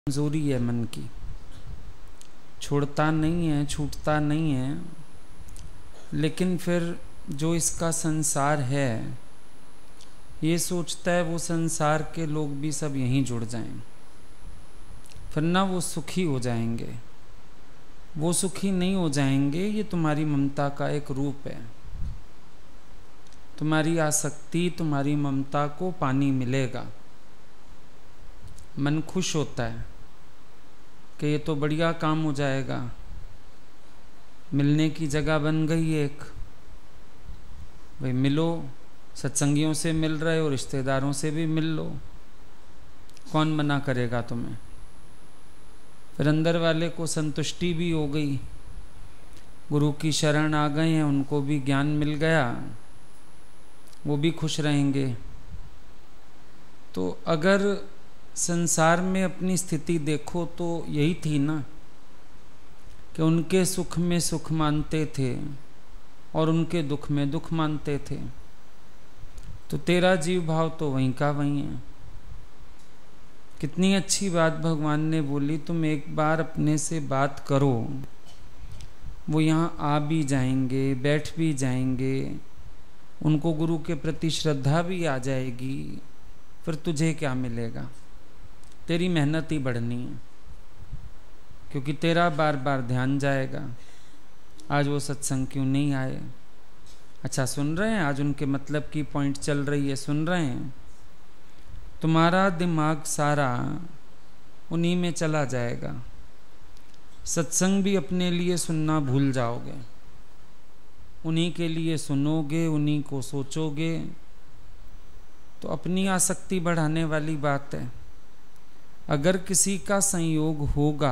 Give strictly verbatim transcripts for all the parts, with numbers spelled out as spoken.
कमजोरी है मन की, छोड़ता नहीं है, छूटता नहीं है, लेकिन फिर जो इसका संसार है ये सोचता है वो संसार के लोग भी सब यहीं जुड़ जाएं, फिर ना वो सुखी हो जाएंगे। वो सुखी नहीं हो जाएंगे। ये तुम्हारी ममता का एक रूप है। तुम्हारी आसक्ति, तुम्हारी ममता को पानी मिलेगा। मन खुश होता है कि ये तो बढ़िया काम हो जाएगा, मिलने की जगह बन गई एक। भाई मिलो, सत्संगियों से मिल रहे हो, रिश्तेदारों से भी मिल लो, कौन मना करेगा तुम्हें। फिर अंदर वाले को संतुष्टि भी हो गई, गुरु की शरण आ गए हैं, उनको भी ज्ञान मिल गया, वो भी खुश रहेंगे। तो अगर संसार में अपनी स्थिति देखो तो यही थी ना कि उनके सुख में सुख मानते थे और उनके दुख में दुख मानते थे। तो तेरा जीव भाव तो वहीं का वहीं है। कितनी अच्छी बात भगवान ने बोली, तुम एक बार अपने से बात करो, वो यहाँ आ भी जाएंगे, बैठ भी जाएंगे, उनको गुरु के प्रति श्रद्धा भी आ जाएगी। फिर तुझे क्या मिलेगा? तेरी मेहनत ही बढ़नी है, क्योंकि तेरा बार बार ध्यान जाएगा। आज वो सत्संग क्यों नहीं आए? अच्छा सुन रहे हैं, आज उनके मतलब की पॉइंट चल रही है, सुन रहे हैं। तुम्हारा दिमाग सारा उन्हीं में चला जाएगा। सत्संग भी अपने लिए सुनना भूल जाओगे, उन्हीं के लिए सुनोगे, उन्हीं को सोचोगे। तो अपनी आसक्ति बढ़ाने वाली बात है। अगर किसी का संयोग होगा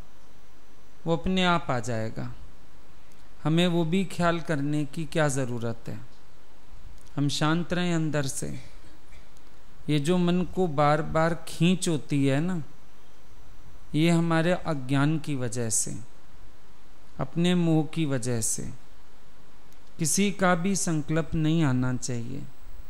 वो अपने आप आ जाएगा। हमें वो भी ख्याल करने की क्या ज़रूरत है। हम शांत रहें अंदर से। ये जो मन को बार बार खींच होती है ना, ये हमारे अज्ञान की वजह से, अपने मोह की वजह से। किसी का भी संकल्प नहीं आना चाहिए।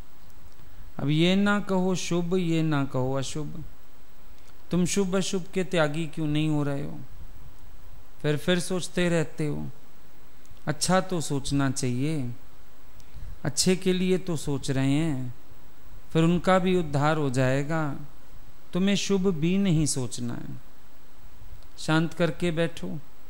अब ये ना कहो शुभ, ये ना कहो अशुभ। तुम शुभ अशुभ के त्यागी क्यों नहीं हो रहे हो? फिर फिर सोचते रहते हो। अच्छा तो सोचना चाहिए, अच्छे के लिए तो सोच रहे हैं, फिर उनका भी उद्धार हो जाएगा। तुम्हें शुभ भी नहीं सोचना है। शांत करके बैठो।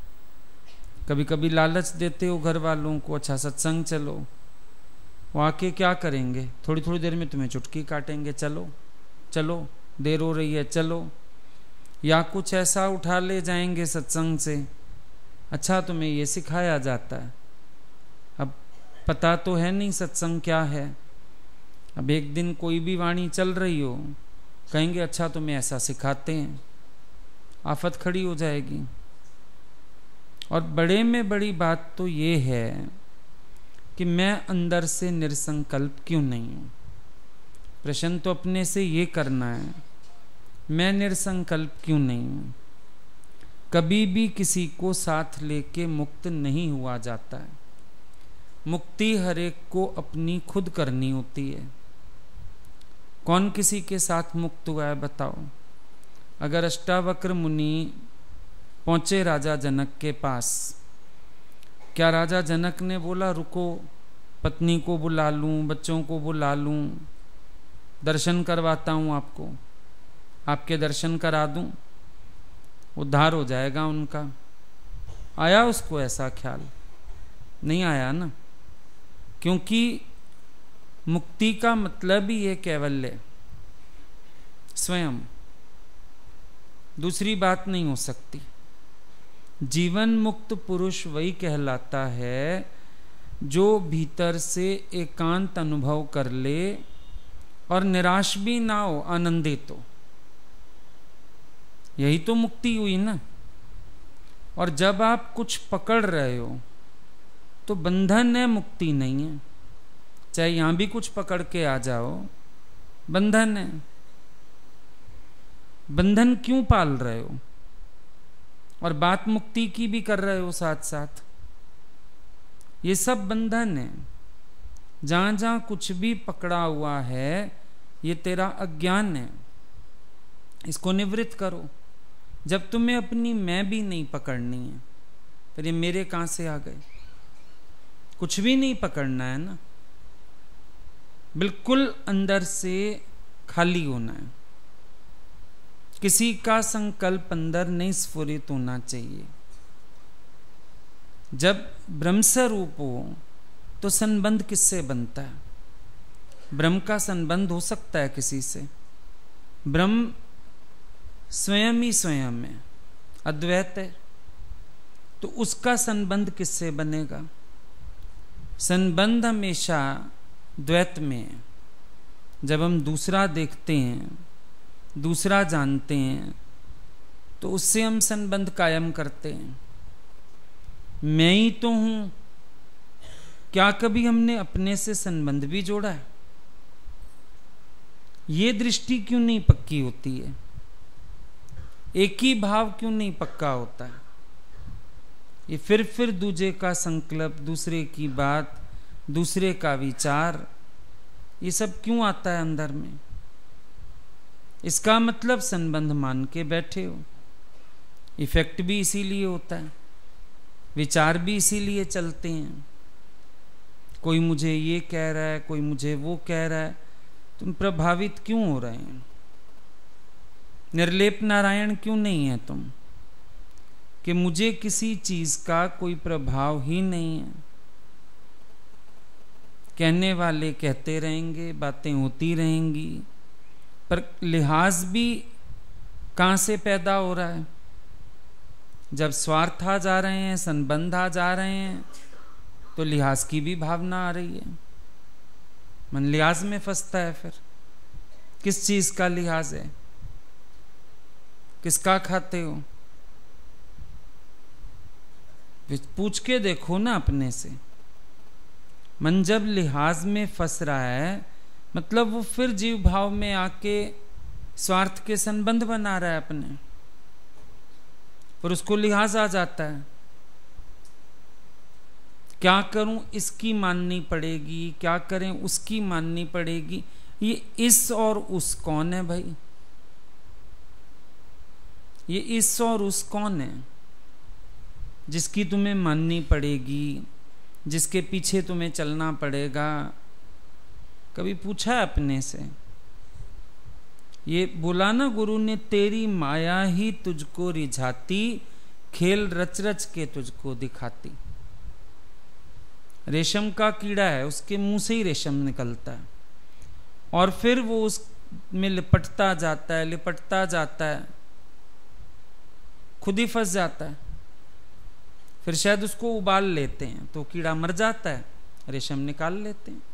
कभी कभी लालच देते हो घर वालों को, अच्छा सत्संग चलो, वो आके क्या करेंगे? थोड़ी थोड़ी देर में तुम्हें चुटकी काटेंगे, चलो चलो, देर हो रही है चलो। या कुछ ऐसा उठा ले जाएंगे सत्संग से। अच्छा तुम्हें ये सिखाया जाता है। अब पता तो है नहीं सत्संग क्या है। अब एक दिन कोई भी वाणी चल रही हो, कहेंगे अच्छा तुम्हें ऐसा सिखाते हैं। आफत खड़ी हो जाएगी। और बड़े में बड़ी बात तो ये है कि मैं अंदर से निरसंकल्प क्यों नहीं हूं। प्रश्न तो अपने से ये करना है, मैं निरसंकल्प क्यों नहीं हूं। कभी भी किसी को साथ लेके मुक्त नहीं हुआ जाता है। मुक्ति हर एक को अपनी खुद करनी होती है। कौन किसी के साथ मुक्त हुआ है बताओ? अगर अष्टावक्र मुनि पहुंचे राजा जनक के पास, क्या राजा जनक ने बोला रुको, पत्नी को बुला लूं, बच्चों को बुला लूं, दर्शन करवाता हूं आपको, आपके दर्शन करा दूं, उद्धार हो जाएगा उनका? आया उसको ऐसा ख्याल? नहीं आया ना। क्योंकि मुक्ति का मतलब ही है कैवल्य, स्वयं। दूसरी बात नहीं हो सकती। जीवन मुक्त पुरुष वही कहलाता है जो भीतर से एकांत अनुभव कर ले और निराश भी ना हो, आनंदित हो। यही तो मुक्ति हुई ना। और जब आप कुछ पकड़ रहे हो तो बंधन है, मुक्ति नहीं है। चाहे यहां भी कुछ पकड़ के आ जाओ, बंधन है। बंधन क्यों पाल रहे हो? और बात मुक्ति की भी कर रहे हो साथ साथ। ये सब बंधन है। जहां जहां कुछ भी पकड़ा हुआ है, ये तेरा अज्ञान है। इसको निवृत्त करो। जब तुम्हें अपनी मैं भी नहीं पकड़नी है, फिर ये मेरे कहां से आ गए? कुछ भी नहीं पकड़ना है ना, बिल्कुल अंदर से खाली होना है। किसी का संकल्प अंदर नहीं स्फुरित होना चाहिए। जब ब्रह्मस्वरूप हो तो संबंध किससे बनता है? ब्रह्म का संबंध हो सकता है किसी से? ब्रह्म स्वयं ही स्वयं है, अद्वैत है, तो उसका संबंध किससे बनेगा? संबंध हमेशा द्वैत में है। जब हम दूसरा देखते हैं, दूसरा जानते हैं, तो उससे हम संबंध कायम करते हैं। मैं ही तो हूं, क्या कभी हमने अपने से संबंध भी जोड़ा है? ये दृष्टि क्यों नहीं पक्की होती है? एक ही भाव क्यों नहीं पक्का होता है? ये फिर फिर दूजे का संकल्प, दूसरे की बात, दूसरे का विचार, ये सब क्यों आता है अंदर में? इसका मतलब संबंध मान के बैठे हो। इफेक्ट भी इसीलिए होता है, विचार भी इसीलिए चलते हैं। कोई मुझे ये कह रहा है, कोई मुझे वो कह रहा है, तुम प्रभावित क्यों हो रहे हैं? निर्लेप नारायण क्यों नहीं है तुम, कि मुझे किसी चीज का कोई प्रभाव ही नहीं है। कहने वाले कहते रहेंगे, बातें होती रहेंगी, पर लिहाज भी कहां से पैदा हो रहा है? जब स्वार्थ आ जा रहे हैं, संबंध आ जा रहे हैं, तो लिहाज की भी भावना आ रही है। मन लिहाज में फंसता है। फिर किस चीज का लिहाज है? किसका खाते हो? पूछ के देखो ना अपने से। मन जब लिहाज में फंस रहा है, मतलब वो फिर जीव भाव में आके स्वार्थ के संबंध बना रहा है अपने, पर उसको लिहाज आ जाता है। क्या करूं, इसकी माननी पड़ेगी, क्या करें, उसकी माननी पड़ेगी। ये इस और उस कौन है भाई? ये इस और उस कौन है जिसकी तुम्हें माननी पड़ेगी, जिसके पीछे तुम्हें चलना पड़ेगा? कभी पूछा अपने से? ये बोला ना गुरु ने, तेरी माया ही तुझको रिझाती, खेल रच रच के तुझको दिखाती। रेशम का कीड़ा है, उसके मुंह से ही रेशम निकलता है, और फिर वो उसमें लिपटता जाता है, लिपटता जाता है, खुद ही फंस जाता है। फिर शायद उसको उबाल लेते हैं तो कीड़ा मर जाता है, रेशम निकाल लेते हैं।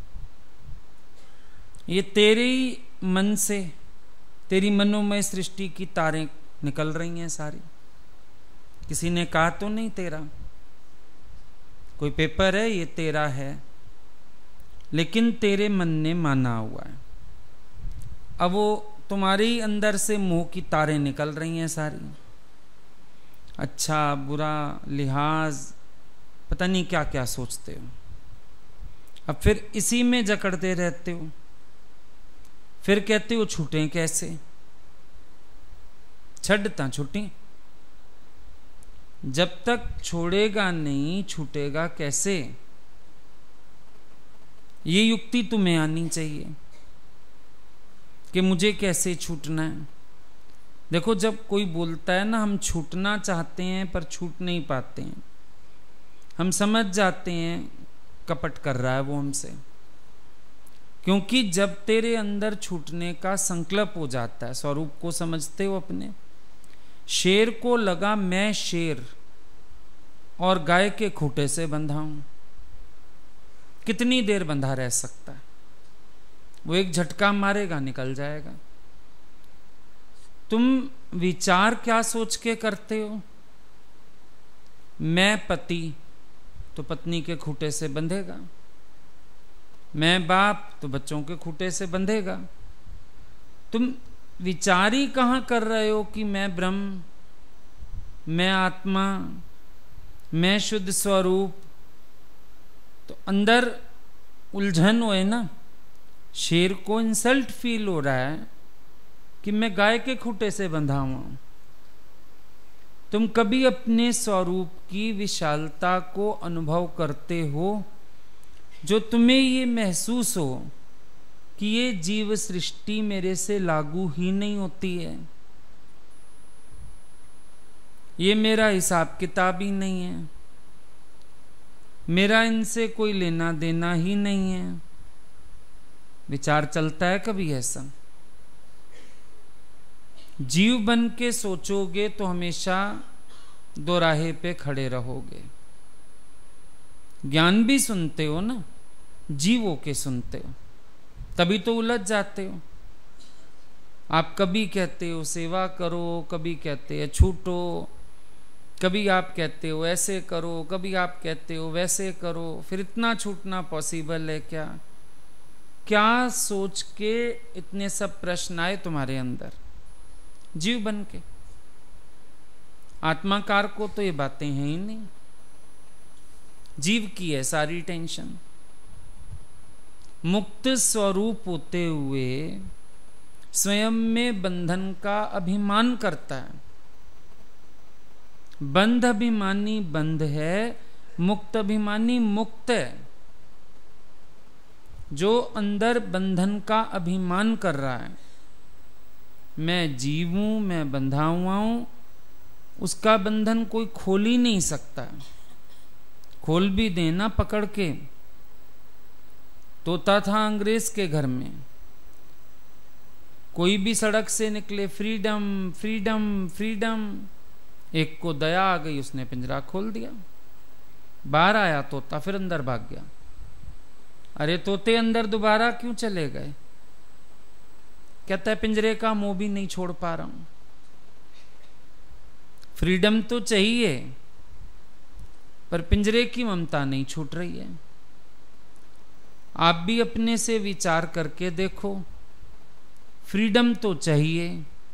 ये तेरे ही मन से, तेरी मनोमय सृष्टि की तारें निकल रही हैं सारी। किसी ने कहा तो नहीं तेरा, कोई पेपर है ये तेरा है, लेकिन तेरे मन ने माना हुआ है। अब वो तुम्हारे ही अंदर से मोह की तारें निकल रही हैं सारी। अच्छा बुरा, लिहाज, पता नहीं क्या क्या सोचते हो। अब फिर इसी में जकड़ते रहते हो। फिर कहते हो छूटें कैसे? छड़ता छूटें। जब तक छोड़ेगा नहीं, छूटेगा कैसे? ये युक्ति तुम्हें आनी चाहिए कि मुझे कैसे छूटना है। देखो, जब कोई बोलता है ना, हम छूटना चाहते हैं पर छूट नहीं पाते हैं, हम समझ जाते हैं कपट कर रहा है वो हमसे। क्योंकि जब तेरे अंदर छूटने का संकल्प हो जाता है, स्वरूप को समझते हो अपने। शेर को लगा मैं शेर और गाय के खूंटे से बंधा हूं, कितनी देर बंधा रह सकता है? वो एक झटका मारेगा, निकल जाएगा। तुम विचार क्या सोच के करते हो? मैं पति तो पत्नी के खूंटे से बंधेगा, मैं बाप तो बच्चों के खूंटे से बंधेगा। तुम विचार ही कहां कर रहे हो कि मैं ब्रह्म, मैं आत्मा, मैं शुद्ध स्वरूप। तो अंदर उलझन हो है ना। शेर को इंसल्ट फील हो रहा है कि मैं गाय के खूंटे से बंधा हुआ हूं, तुम कभी अपने स्वरूप की विशालता को अनुभव करते हो, जो तुम्हें ये महसूस हो कि ये जीव सृष्टि मेरे से लागू ही नहीं होती है, ये मेरा हिसाब किताब ही नहीं है, मेरा इनसे कोई लेना देना ही नहीं है। विचार चलता है कभी ऐसा? जीव बन के सोचोगे तो हमेशा दोराहे पे खड़े रहोगे। ज्ञान भी सुनते हो ना, जीवों के सुनते हो, तभी तो उलझ जाते हो। आप कभी कहते हो सेवा करो, कभी कहते हैं छूटो, कभी आप कहते हो ऐसे करो, कभी आप कहते हो वैसे करो। फिर इतना छूटना पॉसिबल है क्या? क्या सोच के इतने सब प्रश्न आए तुम्हारे अंदर जीव बन के? आत्माकार को तो ये बातें हैं ही नहीं, जीव की है सारी टेंशन। मुक्त स्वरूप होते हुए स्वयं में बंधन का अभिमान करता है। बंध अभिमानी बंध है, मुक्त अभिमानी मुक्त है। जो अंदर बंधन का अभिमान कर रहा है, मैं जीव हूं, मैं बंधा हुआ हूं, उसका बंधन कोई खोल ही नहीं सकता। खोल भी देना पकड़ के। तोता था अंग्रेज के घर में, कोई भी सड़क से निकले फ्रीडम फ्रीडम फ्रीडम, एक को दया आ गई, उसने पिंजरा खोल दिया। बाहर आया तोता, फिर अंदर भाग गया। अरे तोते अंदर दोबारा क्यों चले गए? कहता है पिंजरे का मोह भी नहीं छोड़ पा रहा हूं। फ्रीडम तो चाहिए, पर पिंजरे की ममता नहीं छूट रही है। आप भी अपने से विचार करके देखो, फ्रीडम तो चाहिए,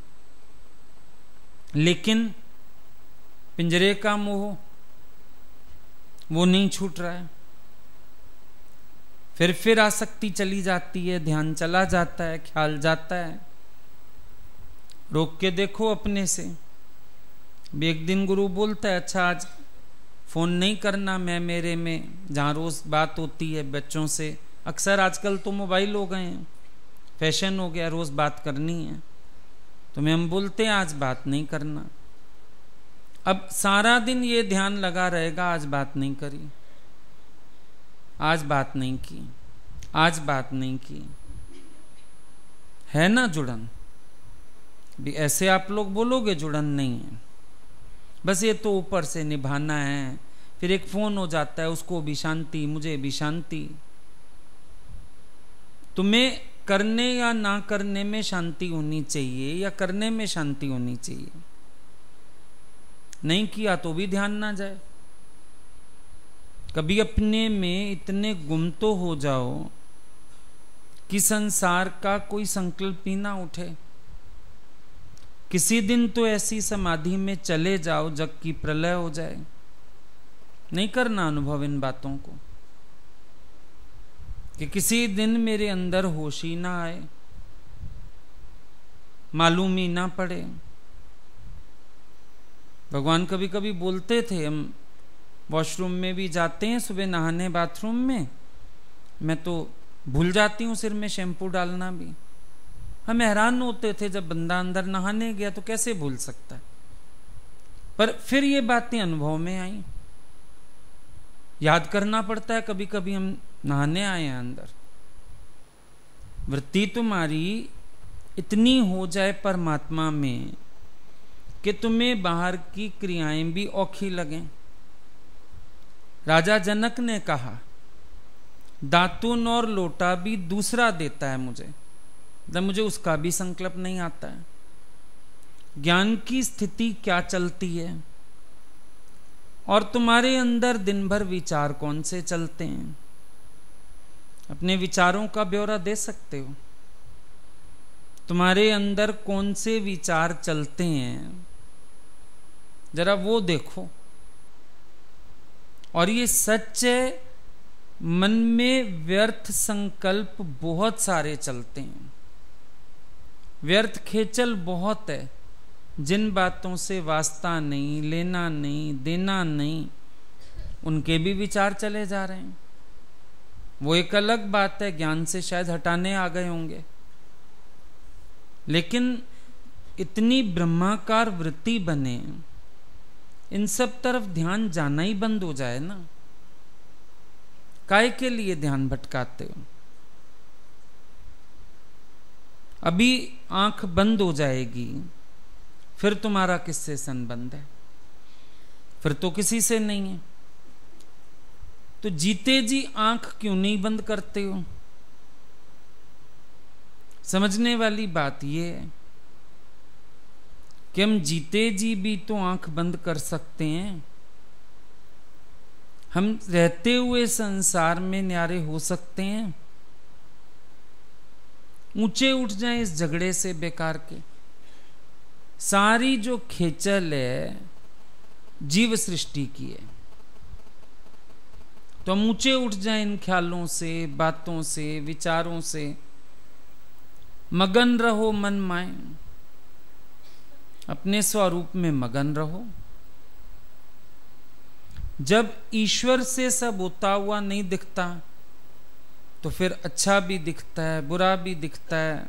लेकिन पिंजरे का मोह वो नहीं छूट रहा है। फिर फिर आसक्ति चली जाती है, ध्यान चला जाता है, ख्याल जाता है। रोक के देखो अपने से। एक दिन गुरु बोलता है, अच्छा आज फोन नहीं करना मैं मेरे में, जहाँ रोज बात होती है बच्चों से। अक्सर आजकल तो मोबाइल हो गए हैं, फैशन हो गया, रोज बात करनी है, तो मैं हम बोलते हैं आज बात नहीं करना। अब सारा दिन ये ध्यान लगा रहेगा, आज बात नहीं करी, आज बात नहीं की, आज बात नहीं की। है ना जुड़न? भी ऐसे आप लोग बोलोगे जुड़न नहीं है, बस ये तो ऊपर से निभाना है। फिर एक फोन हो जाता है, उसको भी शांति, मुझे भी शांति। तुम्हें करने या ना करने में शांति होनी चाहिए, या करने में शांति होनी चाहिए? नहीं किया तो भी ध्यान ना जाए। कभी अपने में इतने गुम तो हो जाओ कि संसार का कोई संकल्प ही ना उठे। किसी दिन तो ऐसी समाधि में चले जाओ जग की प्रलय हो जाए। नहीं करना अनुभव इन बातों को, कि किसी दिन मेरे अंदर होश ही ना आए, मालूम ही ना पड़े। भगवान कभी कभी बोलते थे, हम वॉशरूम में भी जाते हैं सुबह नहाने बाथरूम में, मैं तो भूल जाती हूँ सिर में शैम्पू डालना भी। हम हैरान होते थे जब बंदा अंदर नहाने गया तो कैसे भूल सकता है। पर फिर ये बातें अनुभव में आई, याद करना पड़ता है। कभी कभी हम नहाने आए हैं अंदर, वृत्ति तुम्हारी इतनी हो जाए परमात्मा में कि तुम्हें बाहर की क्रियाएं भी औखी लगें। राजा जनक ने कहा, दातुन और लोटा भी दूसरा देता है मुझे, मतलब मुझे उसका भी संकल्प नहीं आता है। ज्ञान की स्थिति क्या चलती है, और तुम्हारे अंदर दिन भर विचार कौन से चलते हैं? अपने विचारों का ब्यौरा दे सकते हो? तुम्हारे अंदर कौन से विचार चलते हैं, जरा वो देखो। और ये सच है, मन में व्यर्थ संकल्प बहुत सारे चलते हैं, व्यर्थ खेचल बहुत है। जिन बातों से वास्ता नहीं, लेना नहीं, देना नहीं, उनके भी विचार चले जा रहे हैं। वो एक अलग बात है, ज्ञान से शायद हटाने आ गए होंगे, लेकिन इतनी ब्रह्माकार वृत्ति बने, इन सब तरफ ध्यान जाना ही बंद हो जाए ना। काय के लिए ध्यान भटकाते हो? अभी आंख बंद हो जाएगी, फिर तुम्हारा किससे संबंध है? फिर तो किसी से नहीं है। तो जीते जी आंख क्यों नहीं बंद करते हो? समझने वाली बात यह है कि हम जीते जी भी तो आंख बंद कर सकते हैं। हम रहते हुए संसार में न्यारे हो सकते हैं। ऊंचे उठ जाएं इस झगड़े से बेकार के। सारी जो खेचल है जीव सृष्टि की है, तो हम ऊंचे उठ जाएं इन ख्यालों से, बातों से, विचारों से। मगन रहो मन माए, अपने स्वरूप में मगन रहो। जब ईश्वर से सब होता हुआ नहीं दिखता, तो फिर अच्छा भी दिखता है, बुरा भी दिखता है,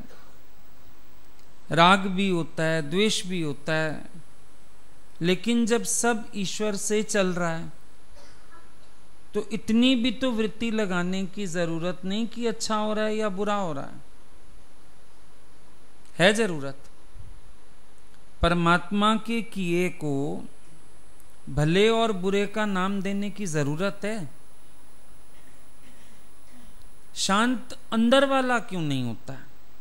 राग भी होता है, द्वेष भी होता है। लेकिन जब सब ईश्वर से चल रहा है, तो इतनी भी तो वृत्ति लगाने की जरूरत नहीं कि अच्छा हो रहा है या बुरा हो रहा है। है जरूरत। परमात्मा के किए को भले और बुरे का नाम देने की जरूरत है। शांत अंदर वाला क्यों नहीं होता?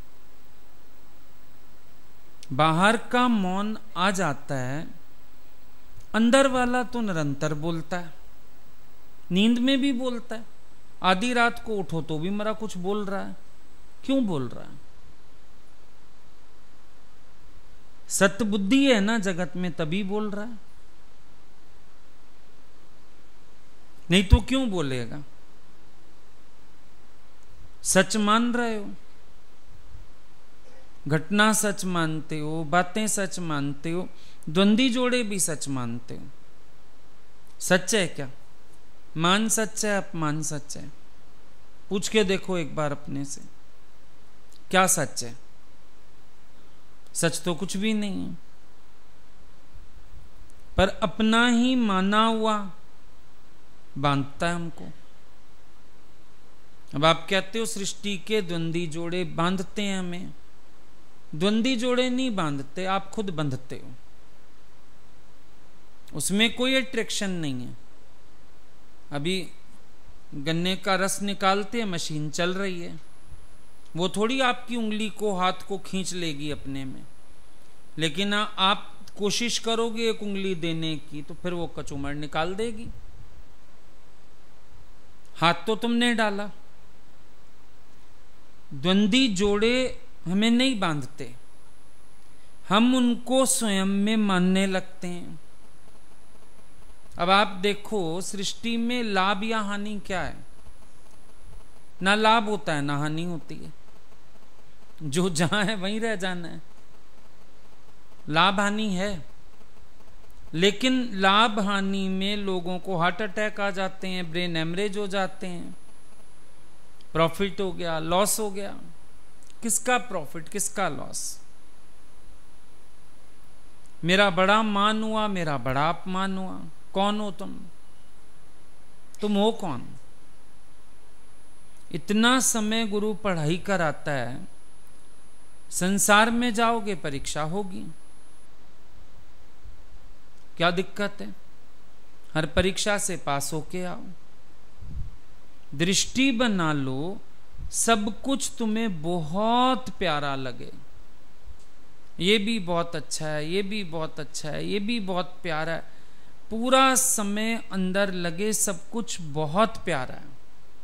बाहर का मौन आ जाता है, अंदर वाला तो निरंतर बोलता है। नींद में भी बोलता है। आधी रात को उठो तो भी मेरा कुछ बोल रहा है। क्यों बोल रहा है? सत्य बुद्धि है ना जगत में, तभी बोल रहा है, नहीं तो क्यों बोलेगा? सच मान रहे हो, घटना सच मानते हो, बातें सच मानते हो, द्वंद्वी जोड़े भी सच मानते हो। सच है क्या? मान सच है, अपमान सच है? पूछ के देखो एक बार अपने से, क्या सच है? सच तो कुछ भी नहीं है, पर अपना ही माना हुआ बांधता है हमको। अब आप कहते हो सृष्टि के द्वंद्वी जोड़े बांधते हैं हमें। द्वंद्वी जोड़े नहीं बांधते, आप खुद बंधते हो। उसमें कोई अट्रैक्शन नहीं है। अभी गन्ने का रस निकालते हैं, मशीन चल रही है, वो थोड़ी आपकी उंगली को, हाथ को खींच लेगी अपने में। लेकिन आप कोशिश करोगे एक उंगली देने की, तो फिर वो कचूमर निकाल देगी। हाथ तो तुमने डाला। द्वंद्वी जोड़े हमें नहीं बांधते, हम उनको स्वयं में मानने लगते हैं। अब आप देखो सृष्टि में लाभ या हानि क्या है? ना लाभ होता है ना हानि होती है। जो जहां है वहीं रह जाना है। लाभ हानि है, लेकिन लाभ हानि में लोगों को हार्ट अटैक आ जाते हैं, ब्रेन हेमरेज हो जाते हैं, प्रॉफिट हो गया, लॉस हो गया। किसका प्रॉफिट, किसका लॉस? मेरा बड़ा मान हुआ, मेरा बड़ा अपमान हुआ। कौन हो तुम? तुम हो कौन? इतना समय गुरु पढ़ाई कराता है, संसार में जाओगे परीक्षा होगी, क्या दिक्कत है? हर परीक्षा से पास होके आओ। दृष्टि बना लो, सब कुछ तुम्हें बहुत प्यारा लगे। ये भी बहुत अच्छा है, ये भी बहुत अच्छा है, ये भी बहुत प्यारा है। पूरा समय अंदर लगे सब कुछ बहुत प्यारा है।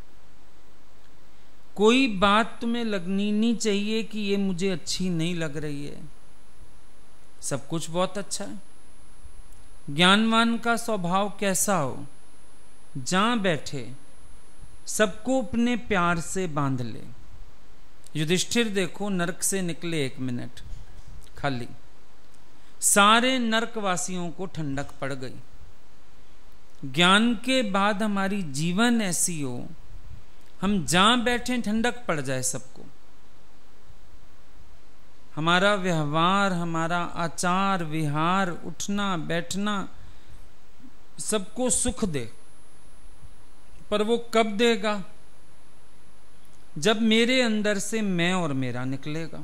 कोई बात तुम्हें लगनी नहीं चाहिए कि ये मुझे अच्छी नहीं लग रही है। सब कुछ बहुत अच्छा है। ज्ञानवान का स्वभाव कैसा हो? जहां बैठे सबको अपने प्यार से बांध ले। युधिष्ठिर देखो, नरक से निकले एक मिनट खाली, सारे नरकवासियों को ठंडक पड़ गई। ज्ञान के बाद हमारी जीवन ऐसी हो, हम जहां बैठे ठंडक पड़ जाए सबको। हमारा व्यवहार, हमारा आचार विहार, उठना बैठना सबको सुख दे। पर वो कब देगा? जब मेरे अंदर से मैं और मेरा निकलेगा।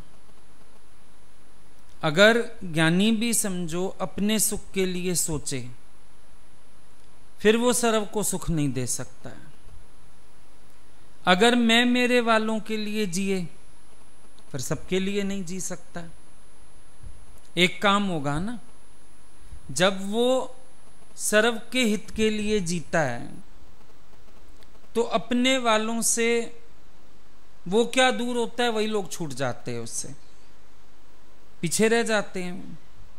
अगर ज्ञानी भी समझो अपने सुख के लिए सोचे, फिर वो सर्व को सुख नहीं दे सकता है। अगर मैं मेरे वालों के लिए जिए, फिर सबके लिए नहीं जी सकता। एक काम होगा ना, जब वो सर्व के हित के लिए जीता है तो अपने वालों से वो क्या दूर होता है, वही लोग छूट जाते हैं, उससे पीछे रह जाते हैं।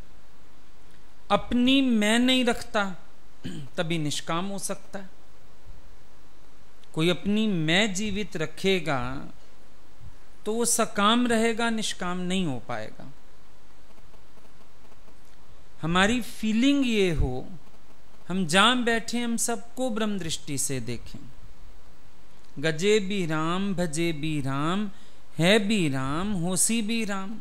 अपनी मैं नहीं रखता तभी निष्काम हो सकता है। कोई अपनी मैं जीवित रखेगा तो वो सकाम रहेगा, निष्काम नहीं हो पाएगा। हमारी फीलिंग ये हो, हम जहां बैठे हम सबको ब्रह्म दृष्टि से देखें। गजे भी राम, भजे भी राम, है भी राम, होसी भी राम।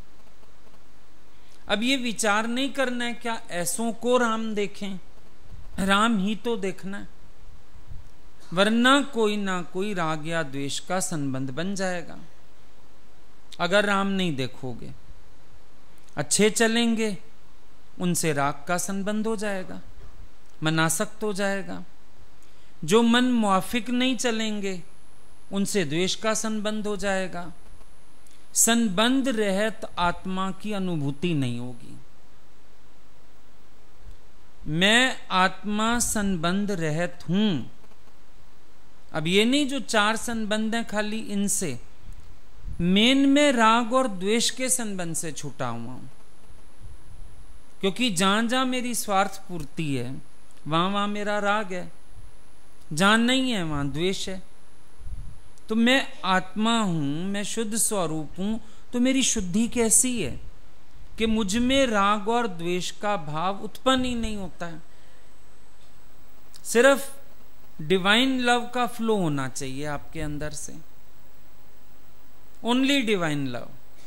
अब ये विचार नहीं करना है क्या ऐसों को राम देखें, राम ही तो देखना है, वरना कोई ना कोई राग या द्वेष का संबंध बन जाएगा। अगर राम नहीं देखोगे, अच्छे चलेंगे, उनसे राग का संबंध हो जाएगा, मनासक्त हो जाएगा। जो मन मुआफिक नहीं चलेंगे, उनसे द्वेष का संबंध हो जाएगा। संबंध रहत आत्मा की अनुभूति नहीं होगी। मैं आत्मा संबंध रहत हूं। अब ये नहीं जो चार संबंध हैं खाली इनसे, मेन में राग और द्वेष के संबंध से छूटा हुआ हूं। क्योंकि जहां जहां मेरी स्वार्थ पूर्ति है, वहां वहां मेरा राग है, जहां नहीं है वहां द्वेष है। तो मैं आत्मा हूं, मैं शुद्ध स्वरूप हूं, तो मेरी शुद्धि कैसी है कि मुझ में राग और द्वेष का भाव उत्पन्न ही नहीं होता है। सिर्फ डिवाइन लव का फ्लो होना चाहिए आपके अंदर से, ओनली डिवाइन लव।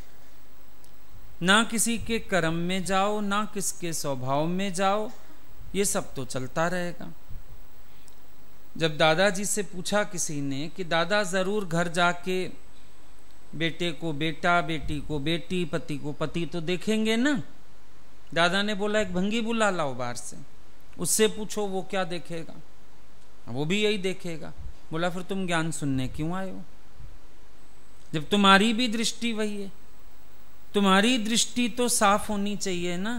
ना किसी के कर्म में जाओ, ना किसके स्वभाव में जाओ, ये सब तो चलता रहेगा। जब दादाजी से पूछा किसी ने कि दादा जरूर घर जाके बेटे को बेटा, बेटी को बेटी, पति को पति तो देखेंगे ना? दादा ने बोला एक भंगी बुला लाओ बाहर से, उससे पूछो वो क्या देखेगा। वो भी यही देखेगा। बोला फिर तुम ज्ञान सुनने क्यों आए हो, जब तुम्हारी भी दृष्टि वही है? तुम्हारी दृष्टि तो साफ होनी चाहिए ना,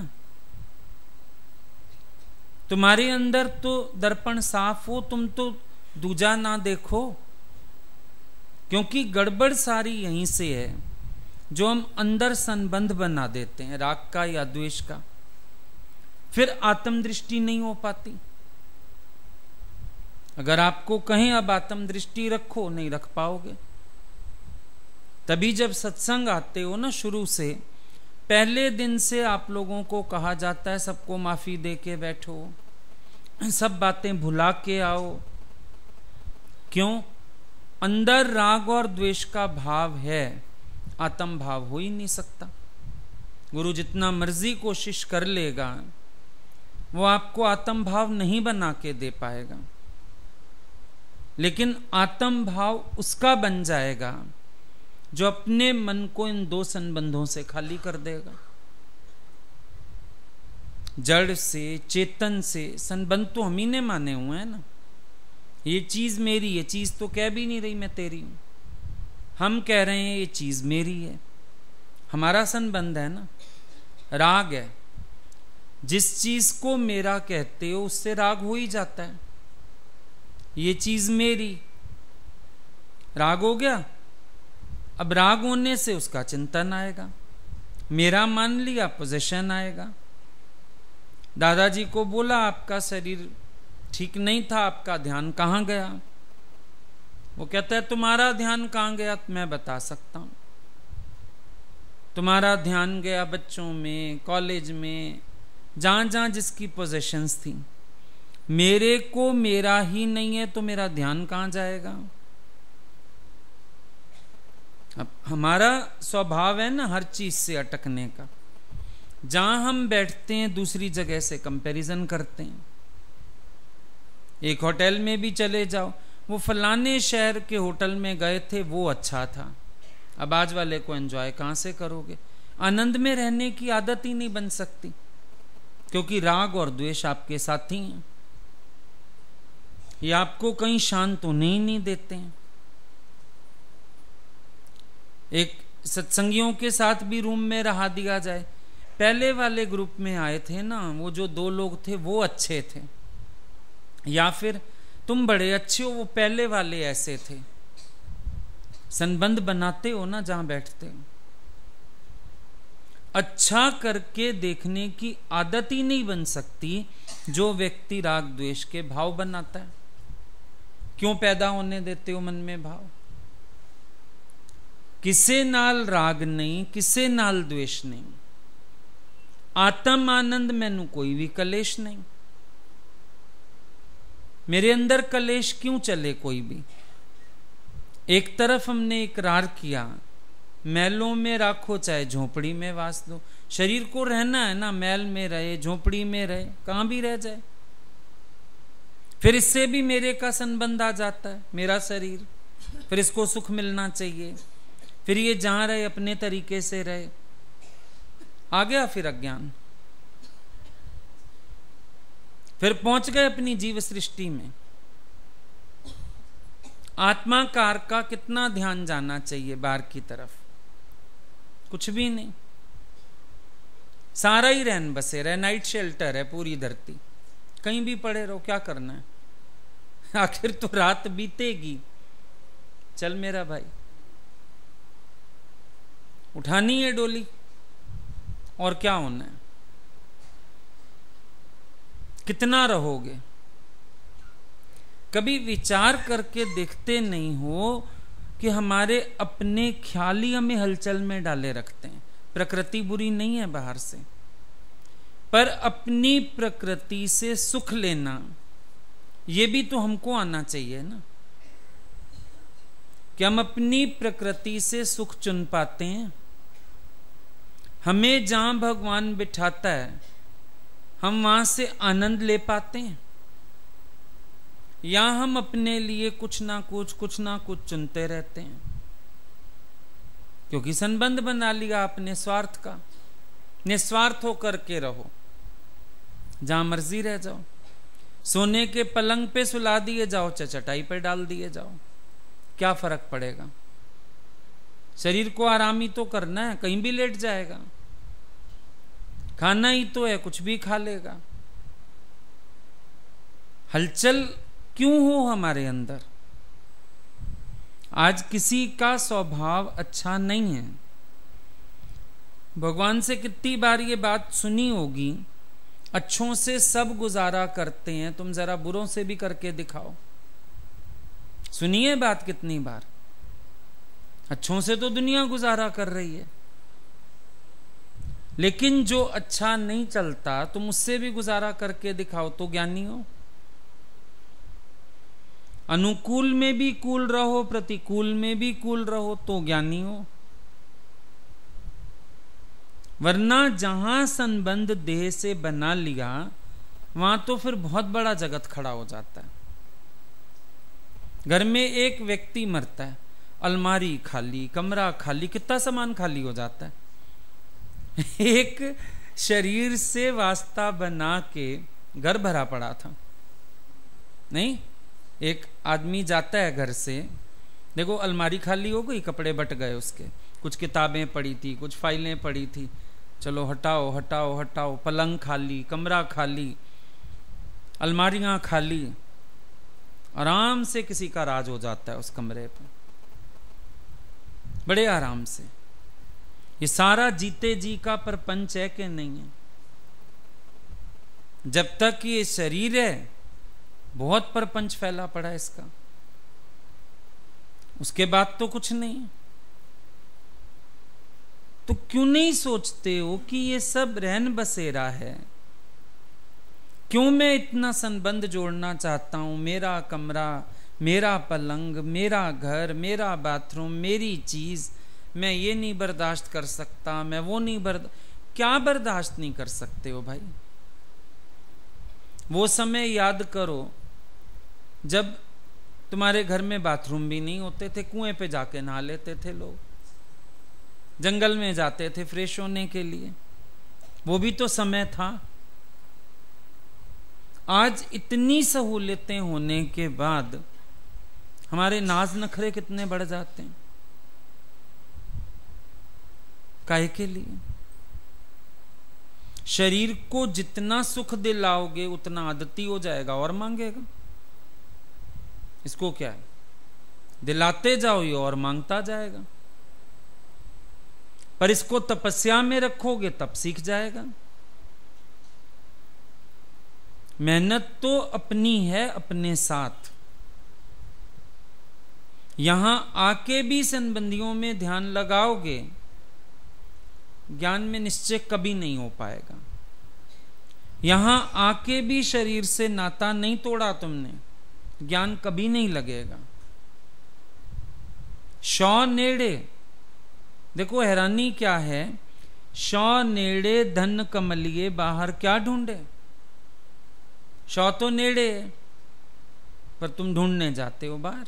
तुम्हारे अंदर तो दर्पण साफ हो, तुम तो दूजा ना देखो। क्योंकि गड़बड़ सारी यहीं से है, जो हम अंदर संबंध बना देते हैं राग का या द्वेष का, फिर आत्म दृष्टि नहीं हो पाती। अगर आपको कहें अब आत्म दृष्टि रखो, नहीं रख पाओगे। तभी जब सत्संग आते हो ना, शुरू से पहले दिन से आप लोगों को कहा जाता है सबको माफी दे के बैठो, सब बातें भुला के आओ। क्यों? अंदर राग और द्वेष का भाव है, आत्म भाव हो ही नहीं सकता। गुरु जितना मर्जी कोशिश कर लेगा, वो आपको आत्म भाव नहीं बना के दे पाएगा। लेकिन आत्म भाव उसका बन जाएगा जो अपने मन को इन दो संबंधों से खाली कर देगा। जड़ से चेतन से संबंध तो हम ही ने माने हुए हैं ना। ये चीज मेरी, ये चीज तो कह भी नहीं रही मैं तेरी हूं, हम कह रहे हैं ये चीज मेरी है। हमारा संबंध है ना, राग है। जिस चीज को मेरा कहते हो उससे राग हो ही जाता है। ये चीज मेरी, राग हो गया। अब राग होने से उसका चिंतन आएगा, मेरा मान लिया, पोजेशन आएगा। दादाजी को बोला आपका शरीर ठीक नहीं था, आपका ध्यान कहाँ गया? वो कहता है तुम्हारा ध्यान कहाँ गया? मैं बता सकता हूं। तुम्हारा ध्यान गया बच्चों में, कॉलेज में, जहां जहां जिसकी पोजेशंस थी। मेरे को मेरा ही नहीं है तो मेरा ध्यान कहां जाएगा? अब हमारा स्वभाव है ना हर चीज से अटकने का। जहां हम बैठते हैं दूसरी जगह से कंपैरिजन करते हैं। एक होटल में भी चले जाओ, वो फलाने शहर के होटल में गए थे, वो अच्छा था। अब आज वाले को एंजॉय कहां से करोगे? आनंद में रहने की आदत ही नहीं बन सकती, क्योंकि राग और द्वेष आपके साथी हैं। ये आपको कहीं शांत होने ही नहीं देते हैं। एक सत्संगियों के साथ भी रूम में रहा दिया जाए, पहले वाले ग्रुप में आए थे ना, वो जो दो लोग थे वो अच्छे थे, या फिर तुम बड़े अच्छे हो, वो पहले वाले ऐसे थे। संबंध बनाते हो ना जहां बैठते हो। अच्छा करके देखने की आदत ही नहीं बन सकती जो व्यक्ति राग द्वेष के भाव बनाता है। क्यों पैदा होने देते हो मन में भाव? किसे नाल राग नहीं, किसे नाल द्वेष नहीं। आत्म आनंद मैनू कोई भी कलेश नहीं। मेरे अंदर कलेश क्यों चले कोई भी? एक तरफ हमने इकरार किया, मैलों में राखो चाहे झोपड़ी में वास दो। शरीर को रहना है ना, मैल में रहे, झोपड़ी में रहे, कहां भी रह जाए। फिर इससे भी मेरे का संबंध आ जाता है, मेरा शरीर, फिर इसको सुख मिलना चाहिए, फिर ये जहां रहे अपने तरीके से रहे। आ गया फिर अज्ञान, फिर पहुंच गए अपनी जीव सृष्टि में। आत्माकार का कितना ध्यान जाना चाहिए बाहर की तरफ? कुछ भी नहीं। सारा ही रहन बसेरा है, नाइट शेल्टर है पूरी धरती। कहीं भी पड़े रहो, क्या करना है? आखिर तो रात बीतेगी। चल मेरा भाई, उठानी है डोली, और क्या होना है? कितना रहोगे? कभी विचार करके देखते नहीं हो कि हमारे अपने ख्याल ही हमें हलचल में डाले रखते हैं। प्रकृति बुरी नहीं है बाहर से, पर अपनी प्रकृति से सुख लेना ये भी तो हमको आना चाहिए ना, कि हम अपनी प्रकृति से सुख चुन पाते हैं। हमें जहां भगवान बिठाता है हम वहां से आनंद ले पाते हैं, या हम अपने लिए कुछ ना कुछ कुछ ना कुछ चुनते रहते हैं, क्योंकि संबंध बना लिया अपने स्वार्थ का। निस्वार्थ होकर के रहो, जहां मर्जी रह जाओ। सोने के पलंग पे सुला दिए जाओ, चटाई पे डाल दिए जाओ, क्या फर्क पड़ेगा? शरीर को आराम ही तो करना है, कहीं भी लेट जाएगा। खाना ही तो है, कुछ भी खा लेगा। हलचल क्यों हो हमारे अंदर? आज किसी का स्वभाव अच्छा नहीं है। भगवान से कितनी बार ये बात सुनी होगी, अच्छों से सब गुजारा करते हैं, तुम जरा बुरों से भी करके दिखाओ। सुनिए बात कितनी बार। अच्छों से तो दुनिया गुजारा कर रही है, लेकिन जो अच्छा नहीं चलता तुम उससे भी गुजारा करके दिखाओ तो ज्ञानी हो। अनुकूल में भी कूल रहो, प्रतिकूल में भी कूल रहो तो ज्ञानी हो। वरना जहां संबंध देह से बना लिया वहां तो फिर बहुत बड़ा जगत खड़ा हो जाता है। घर में एक व्यक्ति मरता है, अलमारी खाली, कमरा खाली, कितना सामान खाली हो जाता है। एक शरीर से वास्ता बना के घर भरा पड़ा था। नहीं, एक आदमी जाता है घर से, देखो अलमारी खाली हो गई, कपड़े बट गए उसके, कुछ किताबें पड़ी थी, कुछ फाइलें पड़ी थी, चलो हटाओ हटाओ हटाओ, पलंग खाली, कमरा खाली, अलमारियां खाली। आराम से किसी का राज हो जाता है उस कमरे पर, बड़े आराम से। ये सारा जीते जी का प्रपंच है कि नहीं है? जब तक ये शरीर है बहुत प्रपंच फैला पड़ा है इसका, उसके बाद तो कुछ नहीं। तो क्यों नहीं सोचते हो कि ये सब रहन बसेरा है? क्यों मैं इतना संबंध जोड़ना चाहता हूं? मेरा कमरा, मेरा पलंग, मेरा घर, मेरा बाथरूम, मेरी चीज, मैं ये नहीं बर्दाश्त कर सकता, मैं वो नहीं बर्दाश्त। क्या बर्दाश्त नहीं कर सकते हो भाई? वो समय याद करो जब तुम्हारे घर में बाथरूम भी नहीं होते थे, कुएं पे जाके नहा लेते थे लोग, जंगल में जाते थे फ्रेश होने के लिए। वो भी तो समय था। आज इतनी सहूलियतें होने के बाद हमारे नाज नखरे कितने बढ़ जाते हैं। काहे के लिए? शरीर को जितना सुख दिलाओगे उतना आदती हो जाएगा और मांगेगा। इसको क्या है, दिलाते जाओ ये और मांगता जाएगा। पर इसको तपस्या में रखोगे तब सीख जाएगा। मेहनत तो अपनी है अपने साथ। यहां आके भी संबंधियों में ध्यान लगाओगे, ज्ञान में निश्चय कभी नहीं हो पाएगा। यहां आके भी शरीर से नाता नहीं तोड़ा तुमने, ज्ञान कभी नहीं लगेगा। शौ नेड़े, देखो हैरानी क्या है, शौ नेड़े धन कमलिए बाहर क्या ढूंढे। शौ तो नेड़े है पर तुम ढूंढने जाते हो बाहर।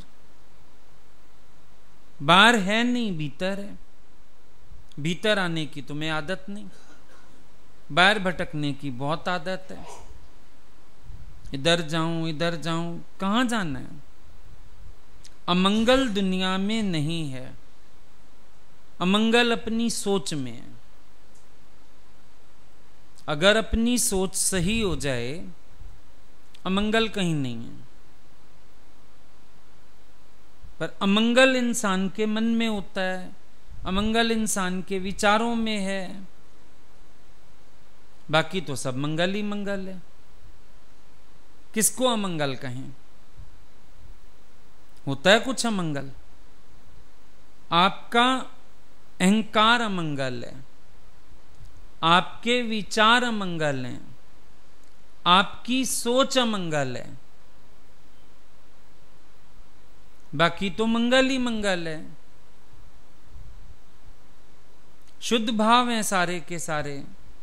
बाहर है नहीं, भीतर है। भीतर आने की तुम्हें आदत नहीं, बाहर भटकने की बहुत आदत है। इधर जाऊं इधर जाऊं, कहां जाना है? अमंगल दुनिया में नहीं है, अमंगल अपनी सोच में है। अगर अपनी सोच सही हो जाए, अमंगल कहीं नहीं है। पर अमंगल इंसान के मन में होता है, अमंगल इंसान के विचारों में है। बाकी तो सब मंगल ही मंगल है। किसको अमंगल कहें? होता है कुछ अमंगल? आपका अहंकार अमंगल है, आपके विचार अमंगल हैं, आपकी सोच अमंगल है। बाकी तो मंगल ही मंगल है। शुद्ध भाव है सारे के सारे,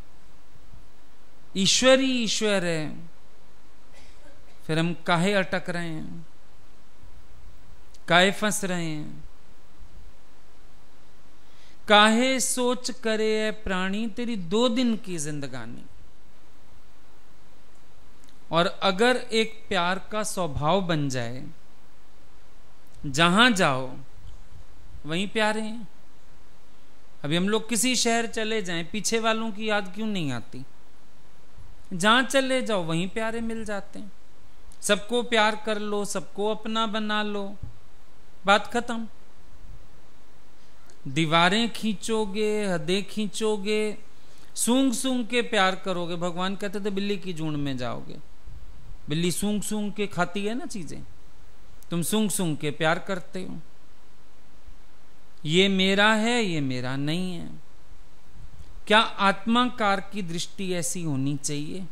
ईश्वर ही ईश्वर है। फिर हम काहे अटक रहे हैं, काहे फंस रहे हैं? काहे सोच करे है प्राणी तेरी दो दिन की जिंदगानी। और अगर एक प्यार का स्वभाव बन जाए, जहां जाओ वहीं प्यारे हैं। अभी हम लोग किसी शहर चले जाएं, पीछे वालों की याद क्यों नहीं आती? जहां चले जाओ वहीं प्यारे मिल जाते हैं। सबको प्यार कर लो, सबको अपना बना लो, बात खत्म। दीवारें खींचोगे, हदें खींचोगे, सूंघ सूंघ के प्यार करोगे। भगवान कहते थे बिल्ली की जून में जाओगे। बिल्ली सूंघ सूंघ के खाती है ना चीजें, तुम सूंघ सूंघ के प्यार करते हो। ये मेरा है, ये मेरा नहीं है। क्या आत्माकार की दृष्टि ऐसी होनी चाहिए?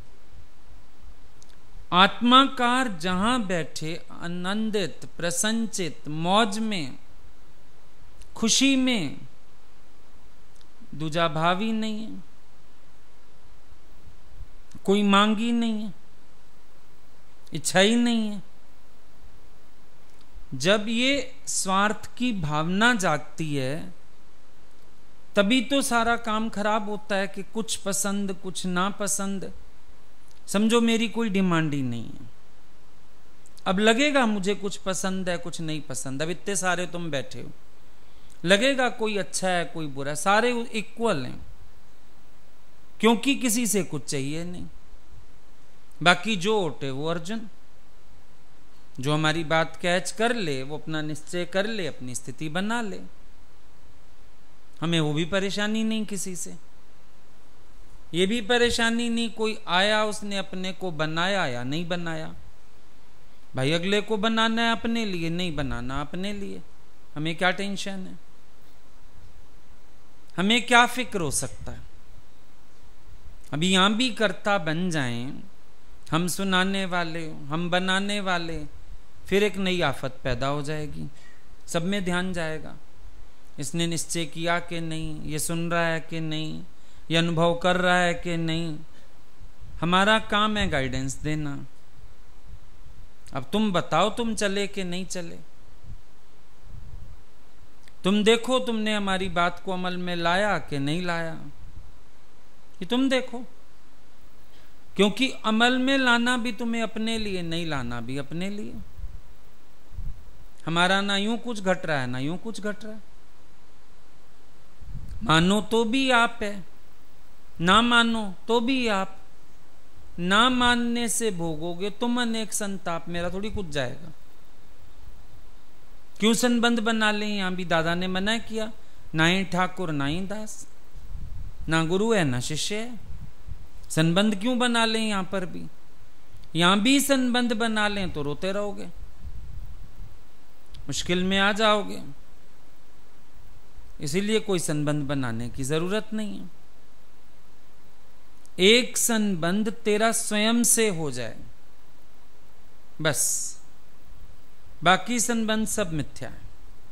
आत्माकार जहां बैठे आनंदित, प्रसन्नचित, मौज में, खुशी में, दूजा भाव ही नहीं है, कोई मांग ही नहीं है, इच्छा ही नहीं है। जब ये स्वार्थ की भावना जागती है तभी तो सारा काम खराब होता है कि कुछ पसंद कुछ ना पसंद। समझो मेरी कोई डिमांड ही नहीं है। अब लगेगा मुझे कुछ पसंद है कुछ नहीं पसंद। अब इतने सारे तुम बैठे हो, लगेगा कोई अच्छा है कोई बुरा, सारे इक्वल हैं क्योंकि किसी से कुछ चाहिए नहीं। बाकी जो उठे वो अर्जुन, जो हमारी बात कैच कर ले, वो अपना निश्चय कर ले, अपनी स्थिति बना ले, हमें वो भी परेशानी नहीं किसी से। ये भी परेशानी नहीं कोई आया उसने अपने को बनाया या नहीं बनाया। भाई अगले को बनाना है अपने लिए, नहीं बनाना अपने लिए, हमें क्या टेंशन है? हमें क्या फिक्र हो सकता है? अभी यहां भी कर्ता बन जाएं, हम सुनाने वाले, हम बनाने वाले, फिर एक नई आफत पैदा हो जाएगी, सब में ध्यान जाएगा। इसने निश्चय किया कि नहीं, ये सुन रहा है कि नहीं, ये अनुभव कर रहा है कि नहीं। हमारा काम है गाइडेंस देना। अब तुम बताओ तुम चले कि नहीं चले। तुम देखो तुमने हमारी बात को अमल में लाया कि नहीं लाया, ये तुम देखो। क्योंकि अमल में लाना भी तुम्हें अपने लिए, नहीं लाना भी अपने लिए। हमारा ना यूं कुछ घट रहा है ना यूं कुछ घट रहा है। मानो तो भी आप है, ना मानो तो भी आप। ना मानने से भोगोगे तुम अनेक संताप, मेरा थोड़ी कुछ जाएगा। क्यों संबंध बना लें? यहां भी दादा ने मना किया, ना ही ठाकुर ना ही दास, ना गुरु है ना शिष्य है। संबंध क्यों बना लें? यहां पर भी, यहां भी संबंध बना लें तो रोते रहोगे, मुश्किल में आ जाओगे। इसीलिए कोई संबंध बनाने की जरूरत नहीं है। एक संबंध तेरा स्वयं से हो जाए बस, बाकी संबंध सब मिथ्या है।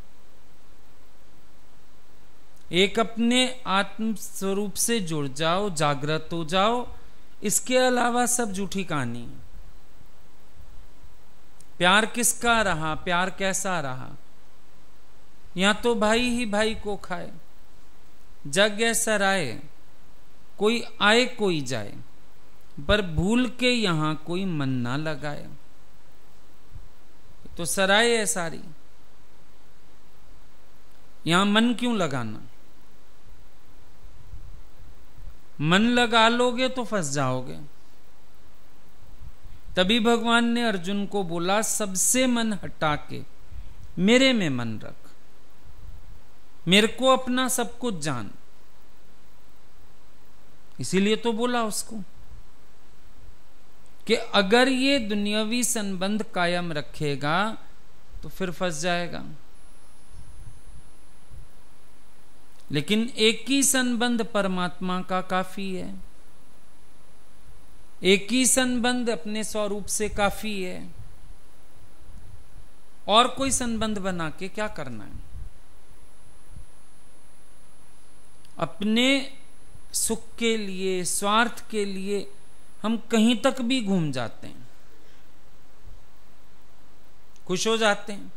एक अपने आत्म स्वरूप से जुड़ जाओ, जागृत हो जाओ, इसके अलावा सब झूठी कहानी है। प्यार किसका रहा, प्यार कैसा रहा? यहां तो भाई ही भाई को खाए, जग है सराय, कोई आए कोई जाए, पर भूल के यहां कोई मन ना लगाए। तो सराय है सारी, यहां मन क्यों लगाना? मन लगा लोगे तो फंस जाओगे। तभी भगवान ने अर्जुन को बोला, सबसे मन हटा के मेरे में मन रख, मेरे को अपना सब कुछ जान। इसीलिए तो बोला उसको कि अगर ये दुनियावी संबंध कायम रखेगा तो फिर फंस जाएगा। लेकिन एक ही संबंध परमात्मा का काफी है, एक ही संबंध अपने स्वरूप से काफी है। और कोई संबंध बना के क्या करना है? अपने सुख के लिए, स्वार्थ के लिए हम कहीं तक भी घूम जाते हैं, खुश हो जाते हैं।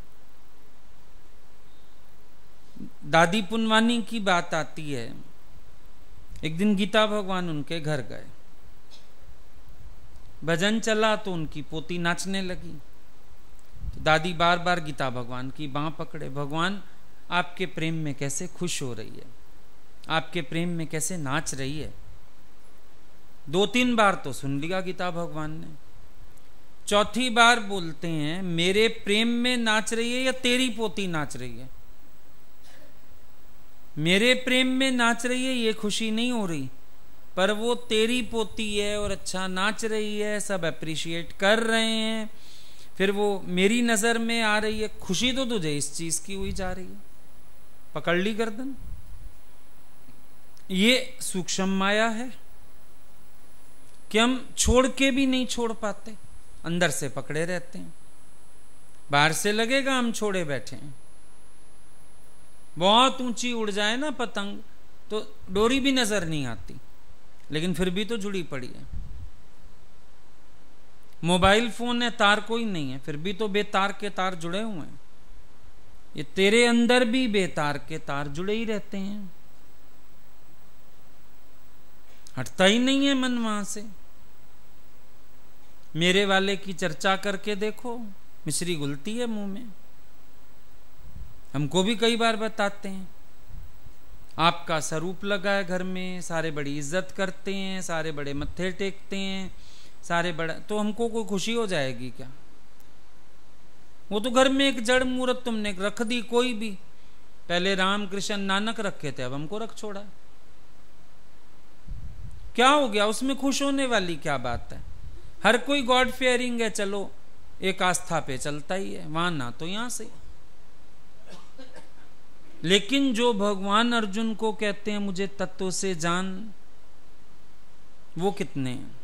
दादी पुनवानी की बात आती है, एक दिन गीता भगवान उनके घर गए, भजन चला तो उनकी पोती नाचने लगी। तो दादी बार बार गीता भगवान की बांह पकड़े, भगवान आपके प्रेम में कैसे खुश हो रही है, आपके प्रेम में कैसे नाच रही है। दो तीन बार तो सुन लिया गीता भगवान ने, चौथी बार बोलते हैं, मेरे प्रेम में नाच रही है या तेरी पोती नाच रही है? मेरे प्रेम में नाच रही है ये खुशी नहीं हो रही, पर वो तेरी पोती है और अच्छा नाच रही है, सब अप्रिशिएट कर रहे हैं, फिर वो मेरी नजर में आ रही है। खुशी तो तुझे इस चीज की हुई जा रही है। पकड़ ली गर्दन। ये सूक्ष्म माया है कि हम छोड़ के भी नहीं छोड़ पाते, अंदर से पकड़े रहते हैं। बाहर से लगेगा हम छोड़े बैठे हैं, बहुत ऊंची उड़ जाए ना पतंग तो डोरी भी नजर नहीं आती, लेकिन फिर भी तो जुड़ी पड़ी है। मोबाइल फोन है, तार कोई नहीं है, फिर भी तो बेतार के तार जुड़े हुए हैं। ये तेरे अंदर भी बेतार के तार जुड़े ही रहते हैं, हटता ही नहीं है मन वहां से। मेरे वाले की चर्चा करके देखो, मिश्री घुलती है मुंह में। हमको भी कई बार बताते हैं, आपका स्वरूप लगा है घर में, सारे बड़ी इज्जत करते हैं, सारे बड़े मत्थे टेकते हैं, सारे बड़ा, तो हमको कोई खुशी हो जाएगी क्या? वो तो घर में एक जड़ मूर्त तुमने रख दी, कोई भी। पहले राम कृष्ण नानक रखे थे, अब हमको रख छोड़ा। क्या हो गया उसमें? खुश होने वाली क्या बात है? हर कोई गॉड फेयरिंग है, चलो एक आस्था पे चलता ही है, वहां ना तो यहां से। लेकिन जो भगवान अर्जुन को कहते हैं मुझे तत्व से जान, वो कितने हैं?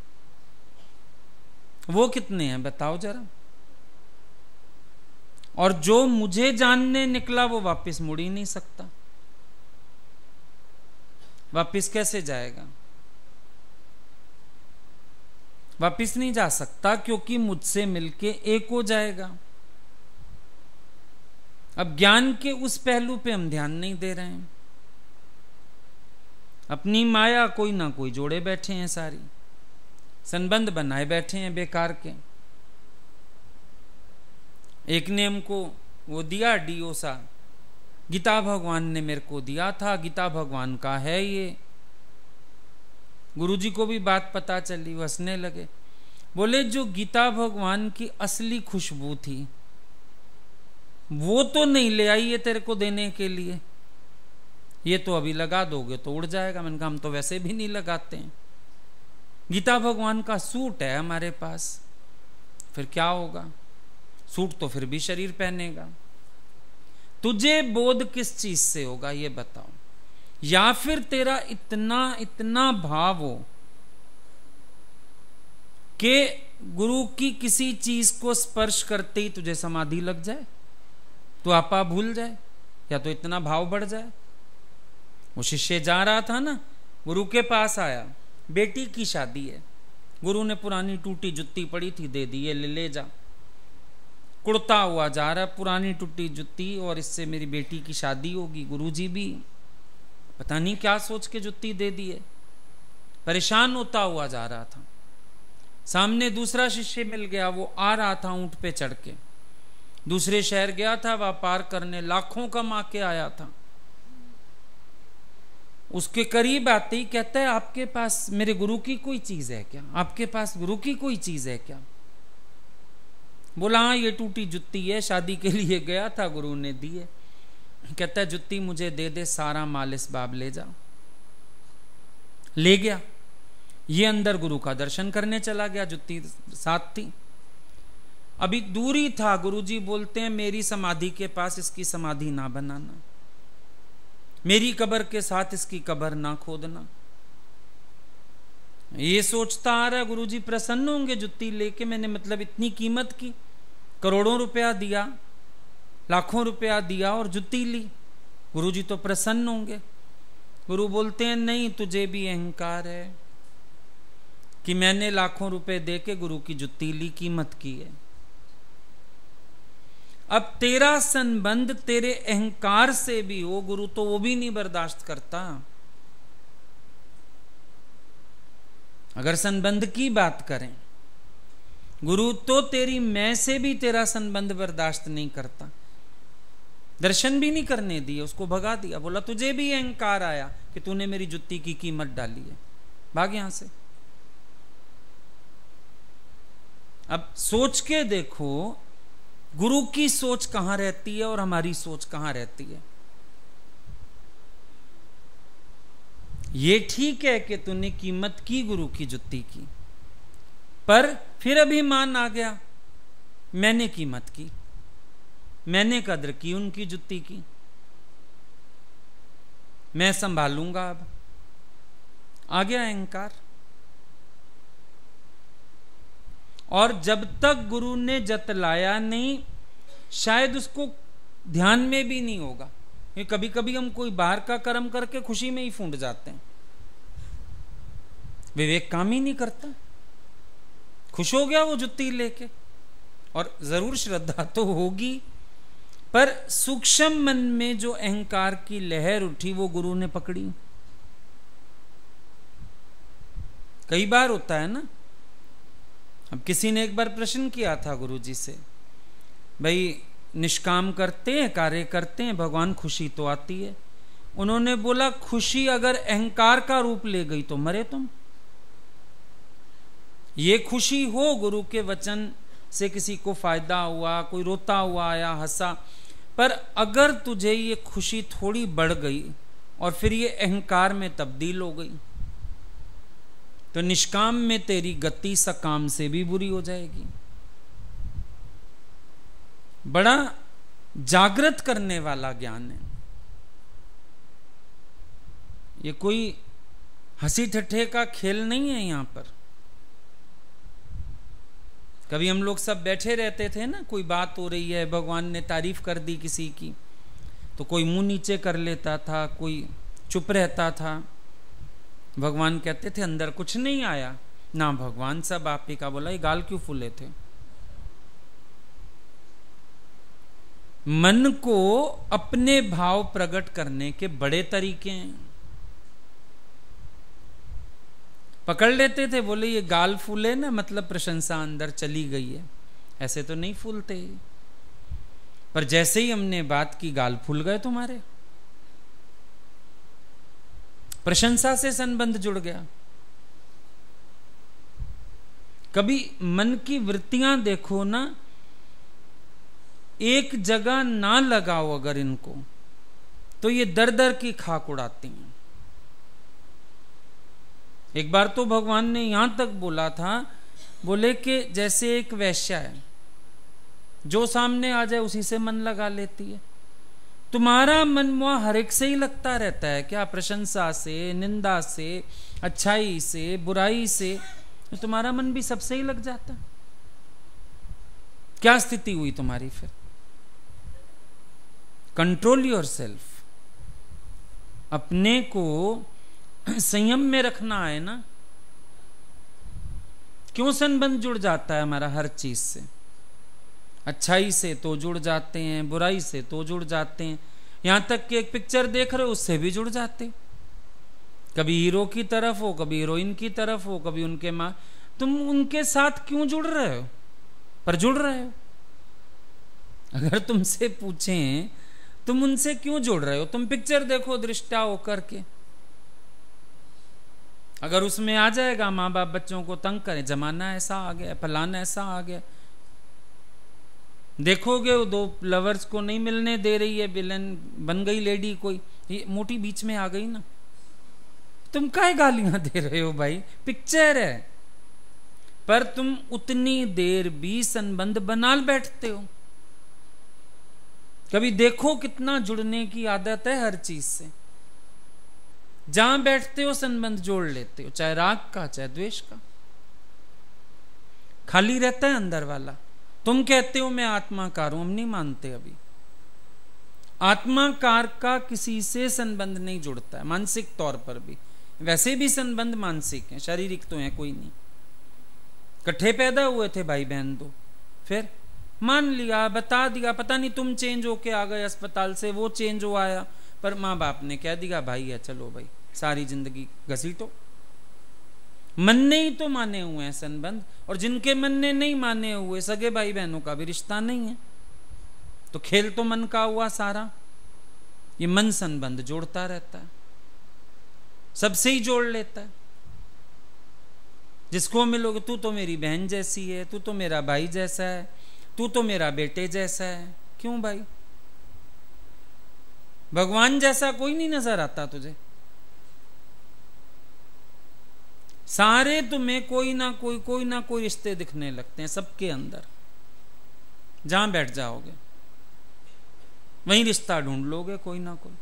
वो कितने हैं बताओ जरा। और जो मुझे जानने निकला वो वापस मुड़ ही नहीं सकता। वापस कैसे जाएगा? वापस नहीं जा सकता, क्योंकि मुझसे मिलके एक हो जाएगा। अब ज्ञान के उस पहलू पे हम ध्यान नहीं दे रहे हैं। अपनी माया कोई ना कोई जोड़े बैठे हैं, सारी संबंध बनाए बैठे हैं बेकार के। एक ने हमको वो दिया डीओ सा, गीता भगवान ने मेरे को दिया था, गीता भगवान का है ये। गुरुजी को भी बात पता चली, वो हंसने लगे, बोले जो गीता भगवान की असली खुशबू थी वो तो नहीं ले आई है तेरे को देने के लिए, ये तो अभी लगा दोगे तो उड़ जाएगा। मैंने कहा हम तो वैसे भी नहीं लगाते हैं, गीता भगवान का सूट है हमारे पास, फिर क्या होगा? सूट तो फिर भी शरीर पहनेगा। तुझे बोध किस चीज से होगा ये बताओ? या फिर तेरा इतना इतना भाव हो कि गुरु की किसी चीज को स्पर्श करते ही तुझे समाधि लग जाए, तो आपा भूल जाए, या तो इतना भाव बढ़ जाए। वो शिष्य जा रहा था ना, गुरु के पास आया, बेटी की शादी है, गुरु ने पुरानी टूटी जुत्ती पड़ी थी दे दी, ये ले ले जा। कुड़ता हुआ जा रहा, पुरानी टूटी जुत्ती, और इससे मेरी बेटी की शादी होगी। गुरुजी भी पता नहीं क्या सोच के जुत्ती दे दी है, परेशान होता हुआ जा रहा था। सामने दूसरा शिष्य मिल गया, वो आ रहा था ऊंट पे चढ़ के, दूसरे शहर गया था व्यापार करने, लाखों कमा के आया था। उसके करीब आते ही कहता है आपके पास मेरे गुरु की कोई चीज है क्या? आपके पास गुरु की कोई चीज है क्या? बोला हाँ ये टूटी जुत्ती है, शादी के लिए गया था गुरु ने दी है। कहता है जुत्ती मुझे दे दे, सारा माल इस बाब ले जा। ले गया, ये अंदर गुरु का दर्शन करने चला गया, जुत्ती साथ थी। अभी दूरी था, गुरुजी बोलते हैं मेरी समाधि के पास इसकी समाधि ना बनाना, मेरी कब्र के साथ इसकी कब्र ना खोदना। ये सोचता आ रहा है गुरुजी प्रसन्न होंगे जुत्ती लेके, मैंने मतलब इतनी कीमत की, करोड़ों रुपया दिया, लाखों रुपया दिया और जुत्ती ली, गुरुजी तो प्रसन्न होंगे। गुरु बोलते हैं नहीं, तुझे भी अहंकार है कि मैंने लाखों रुपए दे के गुरु की जुत्ती ली, कीमत की है। अब तेरा संबंध तेरे अहंकार से भी हो, गुरु तो वो भी नहीं बर्दाश्त करता। अगर संबंध की बात करें, गुरु तो तेरी मैं से भी तेरा संबंध बर्दाश्त नहीं करता, दर्शन भी नहीं करने दिए, उसको भगा दिया। बोला तुझे भी अहंकार आया कि तूने मेरी जुत्ती की कीमत डाली है, भाग यहां से। अब सोच के देखो गुरु की सोच कहां रहती है और हमारी सोच कहां रहती है। ये ठीक है कि तूने कीमत की गुरु की जुत्ती की, पर फिर अभिमान आ गया, मैंने कीमत की, मैंने कदर की उनकी जुत्ती की, मैं संभालूंगा। अब आ गया अहंकार। और जब तक गुरु ने जतलाया नहीं, शायद उसको ध्यान में भी नहीं होगा। ये कभी कभी हम कोई बाहर का कर्म करके खुशी में ही फूंड जाते हैं, विवेक काम ही नहीं करता। खुश हो गया वो जुत्ती लेके, और जरूर श्रद्धा तो होगी, पर सूक्ष्म मन में जो अहंकार की लहर उठी वो गुरु ने पकड़ी। कई बार होता है ना। अब किसी ने एक बार प्रश्न किया था गुरुजी से, भाई निष्काम करते हैं, कार्य करते हैं, भगवान खुशी तो आती है। उन्होंने बोला खुशी अगर अहंकार का रूप ले गई तो मरे तुम। ये खुशी हो गुरु के वचन से किसी को फायदा हुआ, कोई रोता हुआ आया, हंसा, पर अगर तुझे ये खुशी थोड़ी बढ़ गई और फिर ये अहंकार में तब्दील हो गई, तो निष्काम में तेरी गति सकाम से भी बुरी हो जाएगी। बड़ा जागृत करने वाला ज्ञान है। ये कोई हंसी ठट्ठे का खेल नहीं है यहां पर। कभी हम लोग सब बैठे रहते थे ना, कोई बात हो रही है, भगवान ने तारीफ कर दी किसी की, तो कोई मुंह नीचे कर लेता था, कोई चुप रहता था। भगवान कहते थे अंदर कुछ नहीं आया ना, भगवान सब आप ही का बोला, ये गाल क्यों फूले थे। मन को अपने भाव प्रकट करने के बड़े तरीके हैं। पकड़ लेते थे, बोले ये गाल फूले ना मतलब प्रशंसा अंदर चली गई है, ऐसे तो नहीं फूलते। पर जैसे ही हमने बात की, गाल फूल गए तुम्हारे, प्रशंसा से संबंध जुड़ गया। कभी मन की वृत्तियां देखो ना, एक जगह ना लगाओ अगर इनको, तो ये दर दर की खाक उड़ाती हैं। एक बार तो भगवान ने यहां तक बोला था, बोले कि जैसे एक वेश्या है, जो सामने आ जाए उसी से मन लगा लेती है। तुम्हारा मन वहां हर एक से ही लगता रहता है क्या? प्रशंसा से, निंदा से, अच्छाई से, बुराई से, तो तुम्हारा मन भी सबसे ही लग जाता। क्या स्थिति हुई तुम्हारी फिर? Control yourself. अपने को संयम में रखना है ना। क्यों संबंध जुड़ जाता है हमारा हर चीज से? अच्छाई से तो जुड़ जाते हैं, बुराई से तो जुड़ जाते हैं, यहां तक कि एक पिक्चर देख रहे हो उससे भी जुड़ जाते। कभी हीरो की तरफ हो, कभी हीरोइन की तरफ हो, कभी उनके मां, तुम उनके साथ क्यों जुड़ रहे हो? पर जुड़ रहे हो। अगर तुमसे पूछें तुम उनसे क्यों जुड़ रहे हो, तुम पिक्चर देखो दृष्टा होकर के, अगर उसमें आ जाएगा माँ बाप बच्चों को तंग करें, जमाना ऐसा आ गया, फलाना ऐसा आ गया, देखोगे वो दो लवर्स को नहीं मिलने दे रही है, विलन बन गई लेडी कोई, ये मोटी बीच में आ गई ना, तुम काहे गालियां दे रहे हो भाई? पिक्चर है। पर तुम उतनी देर भी संबंध बना बैठते हो। कभी देखो कितना जुड़ने की आदत है हर चीज से। जहां बैठते हो संबंध जोड़ लेते हो, चाहे राग का चाहे द्वेष का। खाली रहता है अंदर वाला। तुम कहते हो मैं आत्माकार हूं, हम नहीं मानते अभी। आत्माकार का किसी से संबंध नहीं जुड़ता है, मानसिक तौर पर भी। वैसे भी संबंध मानसिक है, शारीरिक तो है कोई नहीं। इकट्ठे पैदा हुए थे भाई बहन दो, फिर मान लिया, बता दिया, पता नहीं तुम चेंज होके आ गए अस्पताल से, वो चेंज हो आया, पर माँ बाप ने कह दिया भाई है, चलो भाई सारी जिंदगी घसीटो। मन ने ही तो माने हुए हैं संबंध, और जिनके मन ने नहीं माने हुए सगे भाई बहनों का भी रिश्ता नहीं है। तो खेल तो मन का हुआ सारा। ये मन संबंध जोड़ता रहता है, सबसे ही जोड़ लेता है। जिसको मिलोगे, तू तो मेरी बहन जैसी है, तू तो मेरा भाई जैसा है, तू तो मेरा बेटे जैसा है। क्यों भाई? भगवान जैसा कोई नहीं नजर आता तुझे? सारे तुम्हें कोई ना कोई कोई ना कोई रिश्ते दिखने लगते हैं सबके अंदर। जहां बैठ जाओगे वहीं रिश्ता ढूंढ लोगे कोई ना कोई।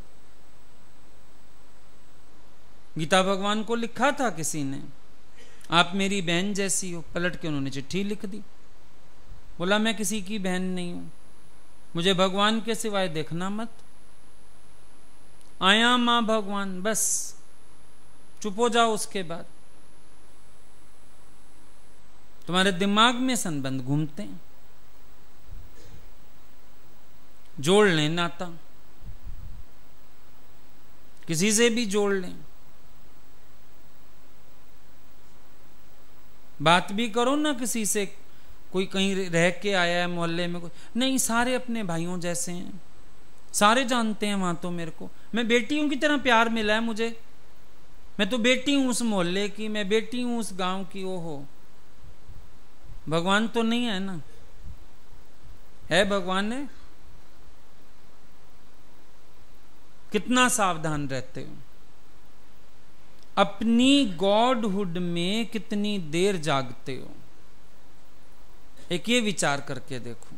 गीता भगवान को लिखा था किसी ने, आप मेरी बहन जैसी हो, पलट के उन्होंने चिट्ठी लिख दी। बोला मैं किसी की बहन नहीं हूं, मुझे भगवान के सिवाय देखना मत। आया मां भगवान, बस चुप हो जाओ। उसके बाद तुम्हारे दिमाग में संबंध घूमते हैं। जोड़ लें नाता, किसी से भी जोड़ लें, बात भी करो ना किसी से। कोई कहीं रह के आया है मोहल्ले में, कोई नहीं, सारे अपने भाइयों जैसे हैं, सारे जानते हैं वहां तो मेरे को, मैं बेटियों की तरह प्यार मिला है मुझे, मैं तो बेटी हूं उस मोहल्ले की, मैं बेटी हूं उस गांव की। ओहो, भगवान तो नहीं है ना? है भगवान है? कितना सावधान रहते हो, अपनी गॉडहुड में कितनी देर जागते हो, एक ये विचार करके देखो।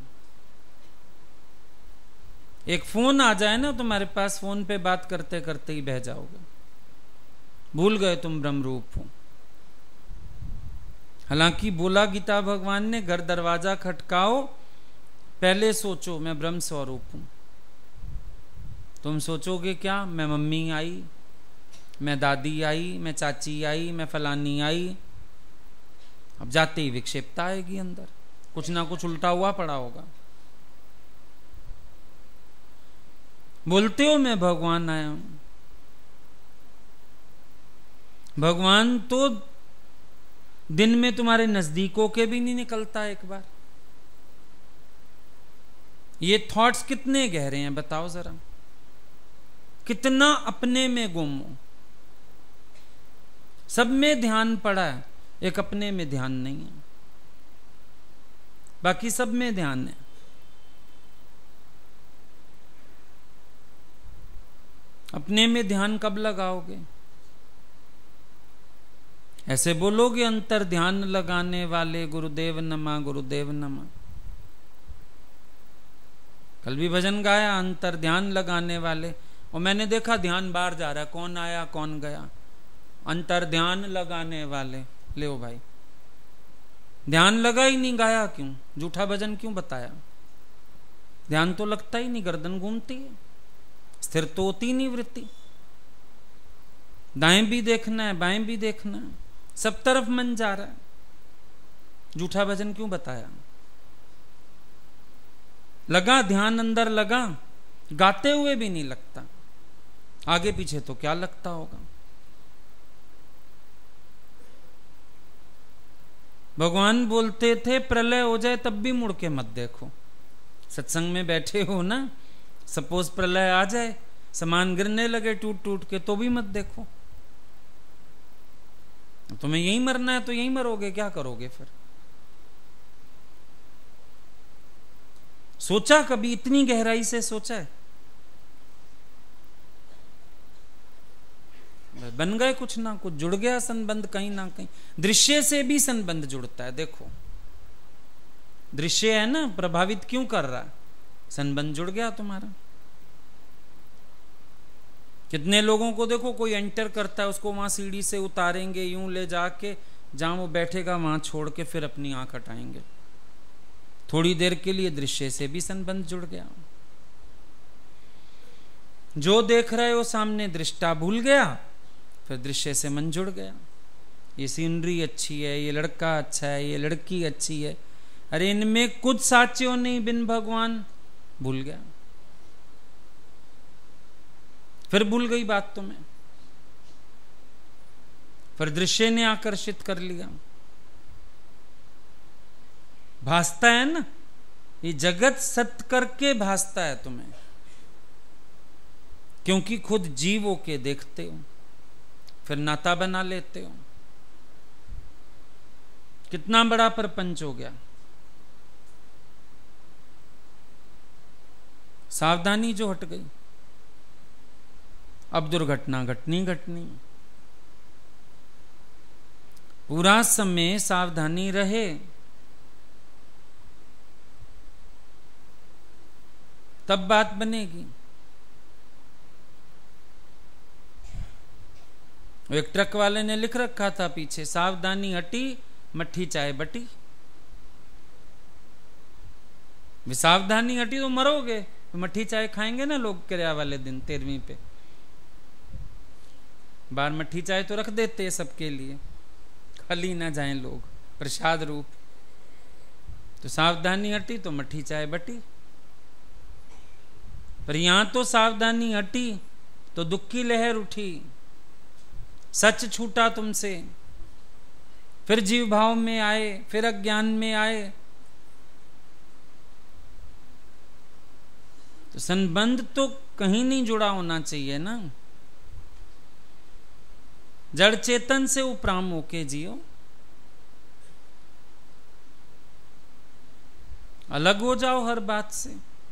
एक फोन आ जाए ना तुम्हारे पास, फोन पे बात करते करते ही बह जाओगे। भूल गए तुम ब्रह्म रूप हो। हालांकि बोला गीता भगवान ने, घर दरवाजा खटकाओ, पहले सोचो मैं ब्रह्म स्वरूप हूं। तुम सोचोगे क्या? मैं मम्मी आई, मैं दादी आई, मैं चाची आई, मैं फलानी आई। अब जाते ही विक्षेपता आएगी अंदर, कुछ ना कुछ उल्टा हुआ पड़ा होगा। बोलते हो मैं भगवान आया हूं। भगवान तो दिन में तुम्हारे नजदीकों के भी नहीं निकलता एक बार। ये थॉट्स कितने गहरे हैं बताओ जरा, कितना अपने में गुम हो। सब में ध्यान पड़ा है, एक अपने में ध्यान नहीं है, बाकी सब में ध्यान है। अपने में ध्यान कब लगाओगे? ऐसे बोलोगे अंतर ध्यान लगाने वाले गुरुदेव नमा, गुरुदेव नमा। कल भी भजन गाया, अंतर ध्यान लगाने वाले, और मैंने देखा ध्यान बाहर जा रहा है, कौन आया कौन गया। अंतर ध्यान लगाने वाले, ले ओ भाई, ध्यान लगा ही नहीं, गाया क्यों? झूठा भजन क्यों बताया? ध्यान तो लगता ही नहीं, गर्दन घूमती है, स्थिर तो होती नहीं वृत्ति। दाएं भी देखना है, बाएं भी देखना है, सब तरफ मन जा रहा है, झूठा भजन क्यों बताया? लगा ध्यान अंदर लगा, गाते हुए भी नहीं लगता, आगे पीछे तो क्या लगता होगा। भगवान बोलते थे प्रलय हो जाए तब भी मुड़ के मत देखो। सत्संग में बैठे हो ना, सपोज प्रलय आ जाए, सामान गिरने लगे टूट टूट के, तो भी मत देखो। तुम्हें यहीं मरना है तो यहीं मरोगे, क्या करोगे फिर? सोचा कभी इतनी गहराई से सोचा है? बन गए कुछ ना कुछ, जुड़ गया संबंध कहीं ना कहीं। दृश्य से भी संबंध जुड़ता है, देखो दृश्य है ना, प्रभावित क्यों कर रहा है? संबंध जुड़ गया तुम्हारा। कितने लोगों को देखो, कोई एंटर करता है, उसको वहां सीढ़ी से उतारेंगे, यूं ले जाके जहां वो बैठेगा वहां छोड़ के फिर अपनी आंख हटाएंगे। थोड़ी देर के लिए दृश्य से भी संबंध जुड़ गया। जो देख रहे हो सामने दृष्टा भूल गया, फिर दृश्य से मन जुड़ गया। ये सीनरी अच्छी है, ये लड़का अच्छा है, ये लड़की अच्छी है, अरे इनमें कुछ साचियों नहीं बिन भगवान, भूल गया। फिर भूल गई बात तुम्हें, फिर दृश्य ने आकर्षित कर लिया। भासता है ना, ये जगत सत्य करके भासता है तुम्हें, क्योंकि खुद जीव होके देखते हो, फिर नाता बना लेते हो। कितना बड़ा प्रपंच हो गया। सावधानी जो हट गई, अब दुर्घटना घटनी घटनी। पूरा समय सावधानी रहे, तब बात बनेगी। एक ट्रक वाले ने लिख रखा था पीछे, सावधानी हटी मट्ठी चाय बटी। सावधानी हटी तो मरोगे, तो मट्ठी चाय खाएंगे ना लोग किराया वाले दिन तेरहवीं पे। बाहर मट्ठी चाय तो रख देते हैं सबके लिए, खाली ना जाएं लोग, प्रसाद रूप। तो सावधानी हटी तो मट्ठी चाय बटी। पर यहां तो सावधानी हटी तो दुख की लहर उठी, सच छूटा तुमसे, फिर जीव भाव में आए, फिर अज्ञान में आए। तो संबंध तो कहीं नहीं जुड़ा होना चाहिए ना। जड़ चेतन से उपराम होके जियो, अलग हो जाओ हर बात से।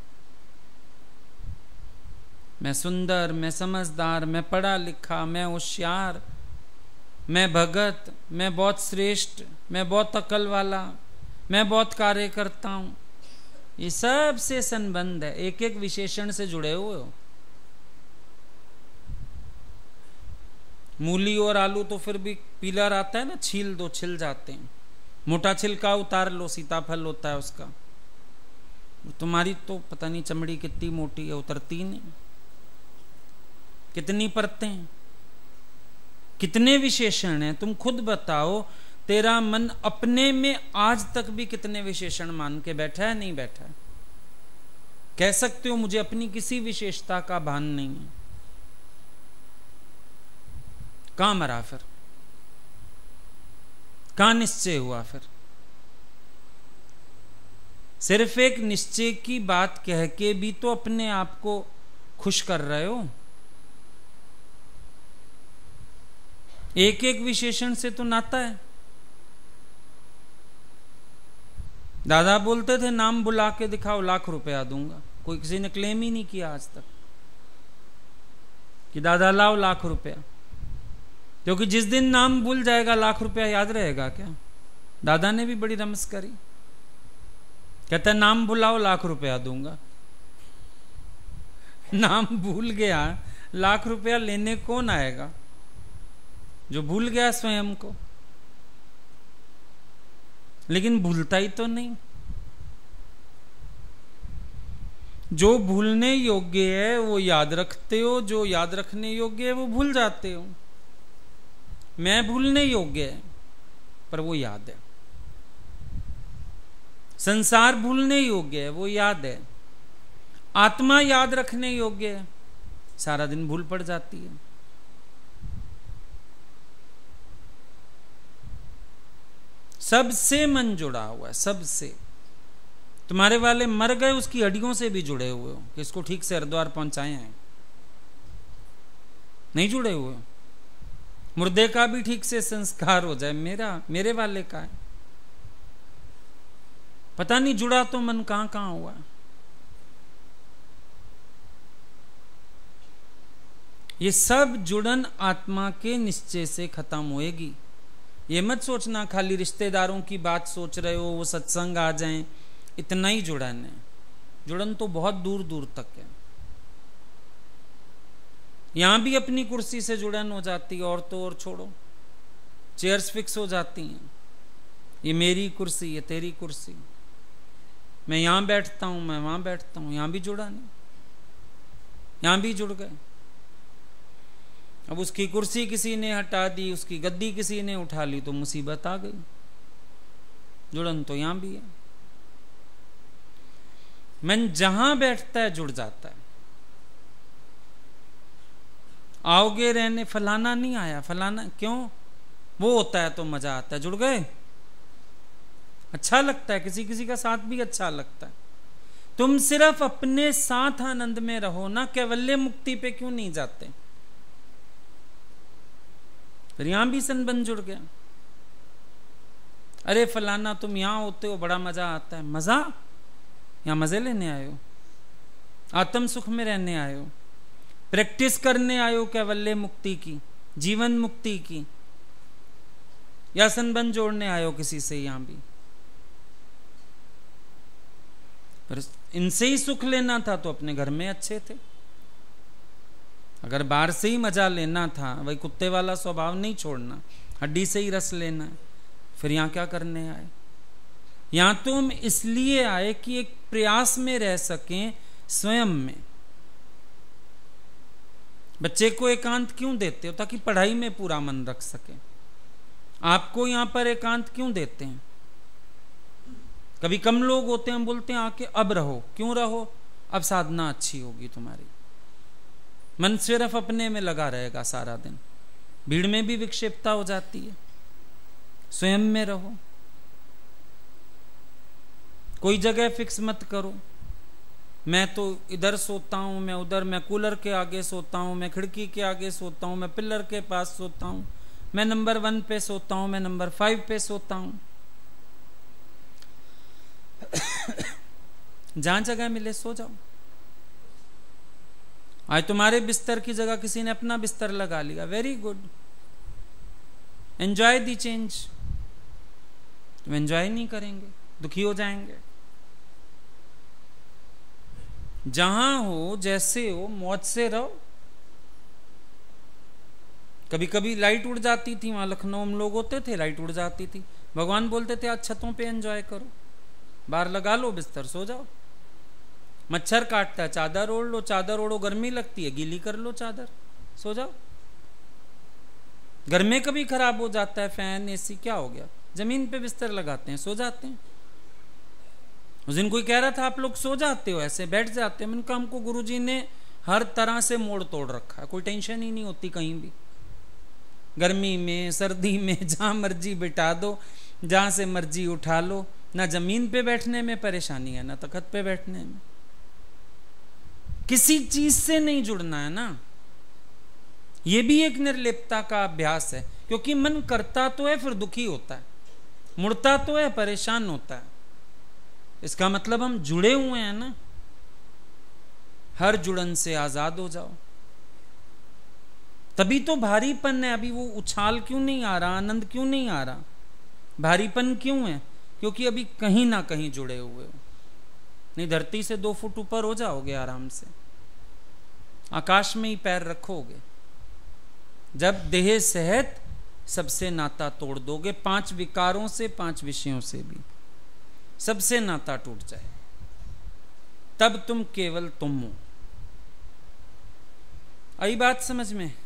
मैं सुंदर, मैं समझदार, मैं पढ़ा लिखा, मैं होशियार, मैं भगत, मैं बहुत श्रेष्ठ, मैं बहुत अकल वाला, मैं बहुत कार्य करता हूं, ये सब से संबंध है, एक एक विशेषण से जुड़े हुए हो। मूली और आलू तो फिर भी पीला आता है ना, छील दो छिल जाते हैं, मोटा छिलका उतार लो, सीताफल होता है उसका। तुम्हारी तो पता नहीं चमड़ी कितनी मोटी है, उतरती नहीं। कितनी परतें, कितने विशेषण हैं, तुम खुद बताओ। तेरा मन अपने में आज तक भी कितने विशेषण मान के बैठा है? नहीं बैठा है। कह सकते हो मुझे अपनी किसी विशेषता का भान नहीं है। कहां मरा फिर? कहां निश्चय हुआ फिर? सिर्फ एक निश्चय की बात कह के भी तो अपने आप को खुश कर रहे हो। एक एक विशेषण से तो नाता है। दादा बोलते थे नाम बुला के दिखाओ लाख रुपया दूंगा, कोई किसी ने क्लेम ही नहीं किया आज तक कि दादा लाओ लाख रुपया, क्योंकि जिस दिन नाम भूल जाएगा लाख रुपया याद रहेगा क्या? दादा ने भी बड़ी रमस करी, कहता है नाम बुलाओ लाख रुपया दूंगा। नाम भूल गया, लाख रुपया लेने कौन आएगा? जो भूल गया स्वयं को। लेकिन भूलता ही तो नहीं। जो भूलने योग्य है वो याद रखते हो, जो याद रखने योग्य है वो भूल जाते हो। मैं भूलने योग्य है पर वो याद है, संसार भूलने योग्य है वो याद है, आत्मा याद रखने योग्य है, सारा दिन भूल पड़ जाती है। सबसे मन जुड़ा हुआ है, सबसे। तुम्हारे वाले मर गए उसकी हड्डियों से भी जुड़े हुए हो कि इसको ठीक से हरिद्वार पहुंचाए हैं, नहीं जुड़े हुए। मुर्दे का भी ठीक से संस्कार हो जाए, मेरा मेरे वाले का है। पता नहीं जुड़ा तो मन कहां कहां हुआ। ये सब जुड़न आत्मा के निश्चय से खत्म होएगी। ये मत सोचना खाली रिश्तेदारों की बात सोच रहे हो, वो सत्संग आ जाएं, इतना ही जुड़न है। जुड़न तो बहुत दूर दूर तक है। यहां भी अपनी कुर्सी से जुड़न हो जाती है, और तो और छोड़ो, चेयर्स फिक्स हो जाती हैं। ये मेरी कुर्सी, ये तेरी कुर्सी, मैं यहां बैठता हूं, मैं वहां बैठता हूं। यहां भी जुड़ा नहीं, यहां भी जुड़ गए। अब उसकी कुर्सी किसी ने हटा दी, उसकी गद्दी किसी ने उठा ली, तो मुसीबत आ गई। जुड़न तो यहां भी है। मन जहां बैठता है जुड़ जाता है। आओगे रहने, फलाना नहीं आया, फलाना क्यों? वो होता है तो मजा आता है, जुड़ गए, अच्छा लगता है। किसी किसी का साथ भी अच्छा लगता है। तुम सिर्फ अपने साथ आनंद में रहो ना, कैवल्य मुक्ति पे क्यों नहीं जाते? फिर यहां भी संबंध जुड़ गया। अरे फलाना तुम यहां होते हो, बड़ा मजा आता है। मजा? यहां मजे लेने आए हो, आत्म सुख में रहने आए हो, प्रैक्टिस करने आए हो कैवल्य मुक्ति की, जीवन मुक्ति की, या संबंध जोड़ने आए हो किसी से? यहां भी पर इनसे ही सुख लेना था तो अपने घर में अच्छे थे। अगर बाहर से ही मजा लेना था, वही कुत्ते वाला स्वभाव नहीं छोड़ना, हड्डी से ही रस लेना, फिर यहां क्या करने आए? यहां तो हम इसलिए आए कि एक प्रयास में रह सकें स्वयं में। बच्चे को एकांत क्यों देते हो? ताकि पढ़ाई में पूरा मन रख सके। आपको यहां पर एकांत क्यों देते हैं? कभी कम लोग होते हैं, हम बोलते हैं आके अब रहो। क्यों रहो? अब साधना अच्छी होगी तुम्हारी। मन सिर्फ अपने में लगा रहेगा सारा दिन, भीड़ में भी विक्षेपता हो जाती है। स्वयं में रहो, कोई जगह फिक्स मत करो। मैं तो इधर सोता हूं, मैं उधर, मैं कूलर के आगे सोता हूं, मैं खिड़की के आगे सोता हूं, मैं पिलर के पास सोता हूं, मैं नंबर वन पे सोता हूं, मैं नंबर फाइव पे सोता हूं। जहां जगह मिले सो जाओ। आज तुम्हारे बिस्तर की जगह किसी ने अपना बिस्तर लगा लिया, very good, enjoy the change. तुम एंजॉय नहीं करेंगे, दुखी हो जाएंगे। जहां हो, जैसे हो, मौज से रहो। कभी कभी लाइट उड़ जाती थी, वहां लखनऊ में लोग होते थे, लाइट उड़ जाती थी, भगवान बोलते थे आज छतों पे एंजॉय करो, बाहर लगा लो बिस्तर, सो जाओ। मच्छर काटता है, चादर ओढ़ लो, चादर ओढ़ो, गर्मी लगती है, गीली कर लो चादर, सो जाओ। घर में कभी खराब हो जाता है फैन एसी, क्या हो गया, जमीन पे बिस्तर लगाते हैं, सो जाते हैं। उस दिन कोई कह रहा था आप लोग सो जाते हो, ऐसे बैठ जाते हो। मैंने कहा हमको गुरुजी ने हर तरह से मोड़ तोड़ रखा है, कोई टेंशन ही नहीं होती कहीं भी, गर्मी में सर्दी में जहां मर्जी बिठा दो, जहां से मर्जी उठा लो, ना जमीन पे बैठने में परेशानी है ना तखत पे बैठने में। किसी चीज से नहीं जुड़ना है ना, यह भी एक निर्लिप्तता का अभ्यास है, क्योंकि मन करता तो है फिर दुखी होता है, मुड़ता तो है परेशान होता है। इसका मतलब हम जुड़े हुए हैं ना, हर जुड़न से आजाद हो जाओ, तभी तो भारीपन है। अभी वो उछाल क्यों नहीं आ रहा, आनंद क्यों नहीं आ रहा, भारीपन क्यों है? क्योंकि अभी कहीं ना कहीं जुड़े हुए हो। नहीं धरती से दो फुट ऊपर हो जाओगे आराम से, आकाश में ही पैर रखोगे। जब देह सहित सबसे नाता तोड़ दोगे, पांच विकारों से, पांच विषयों से भी सबसे नाता टूट जाए, तब तुम केवल तुम हो। आई बात समझ में?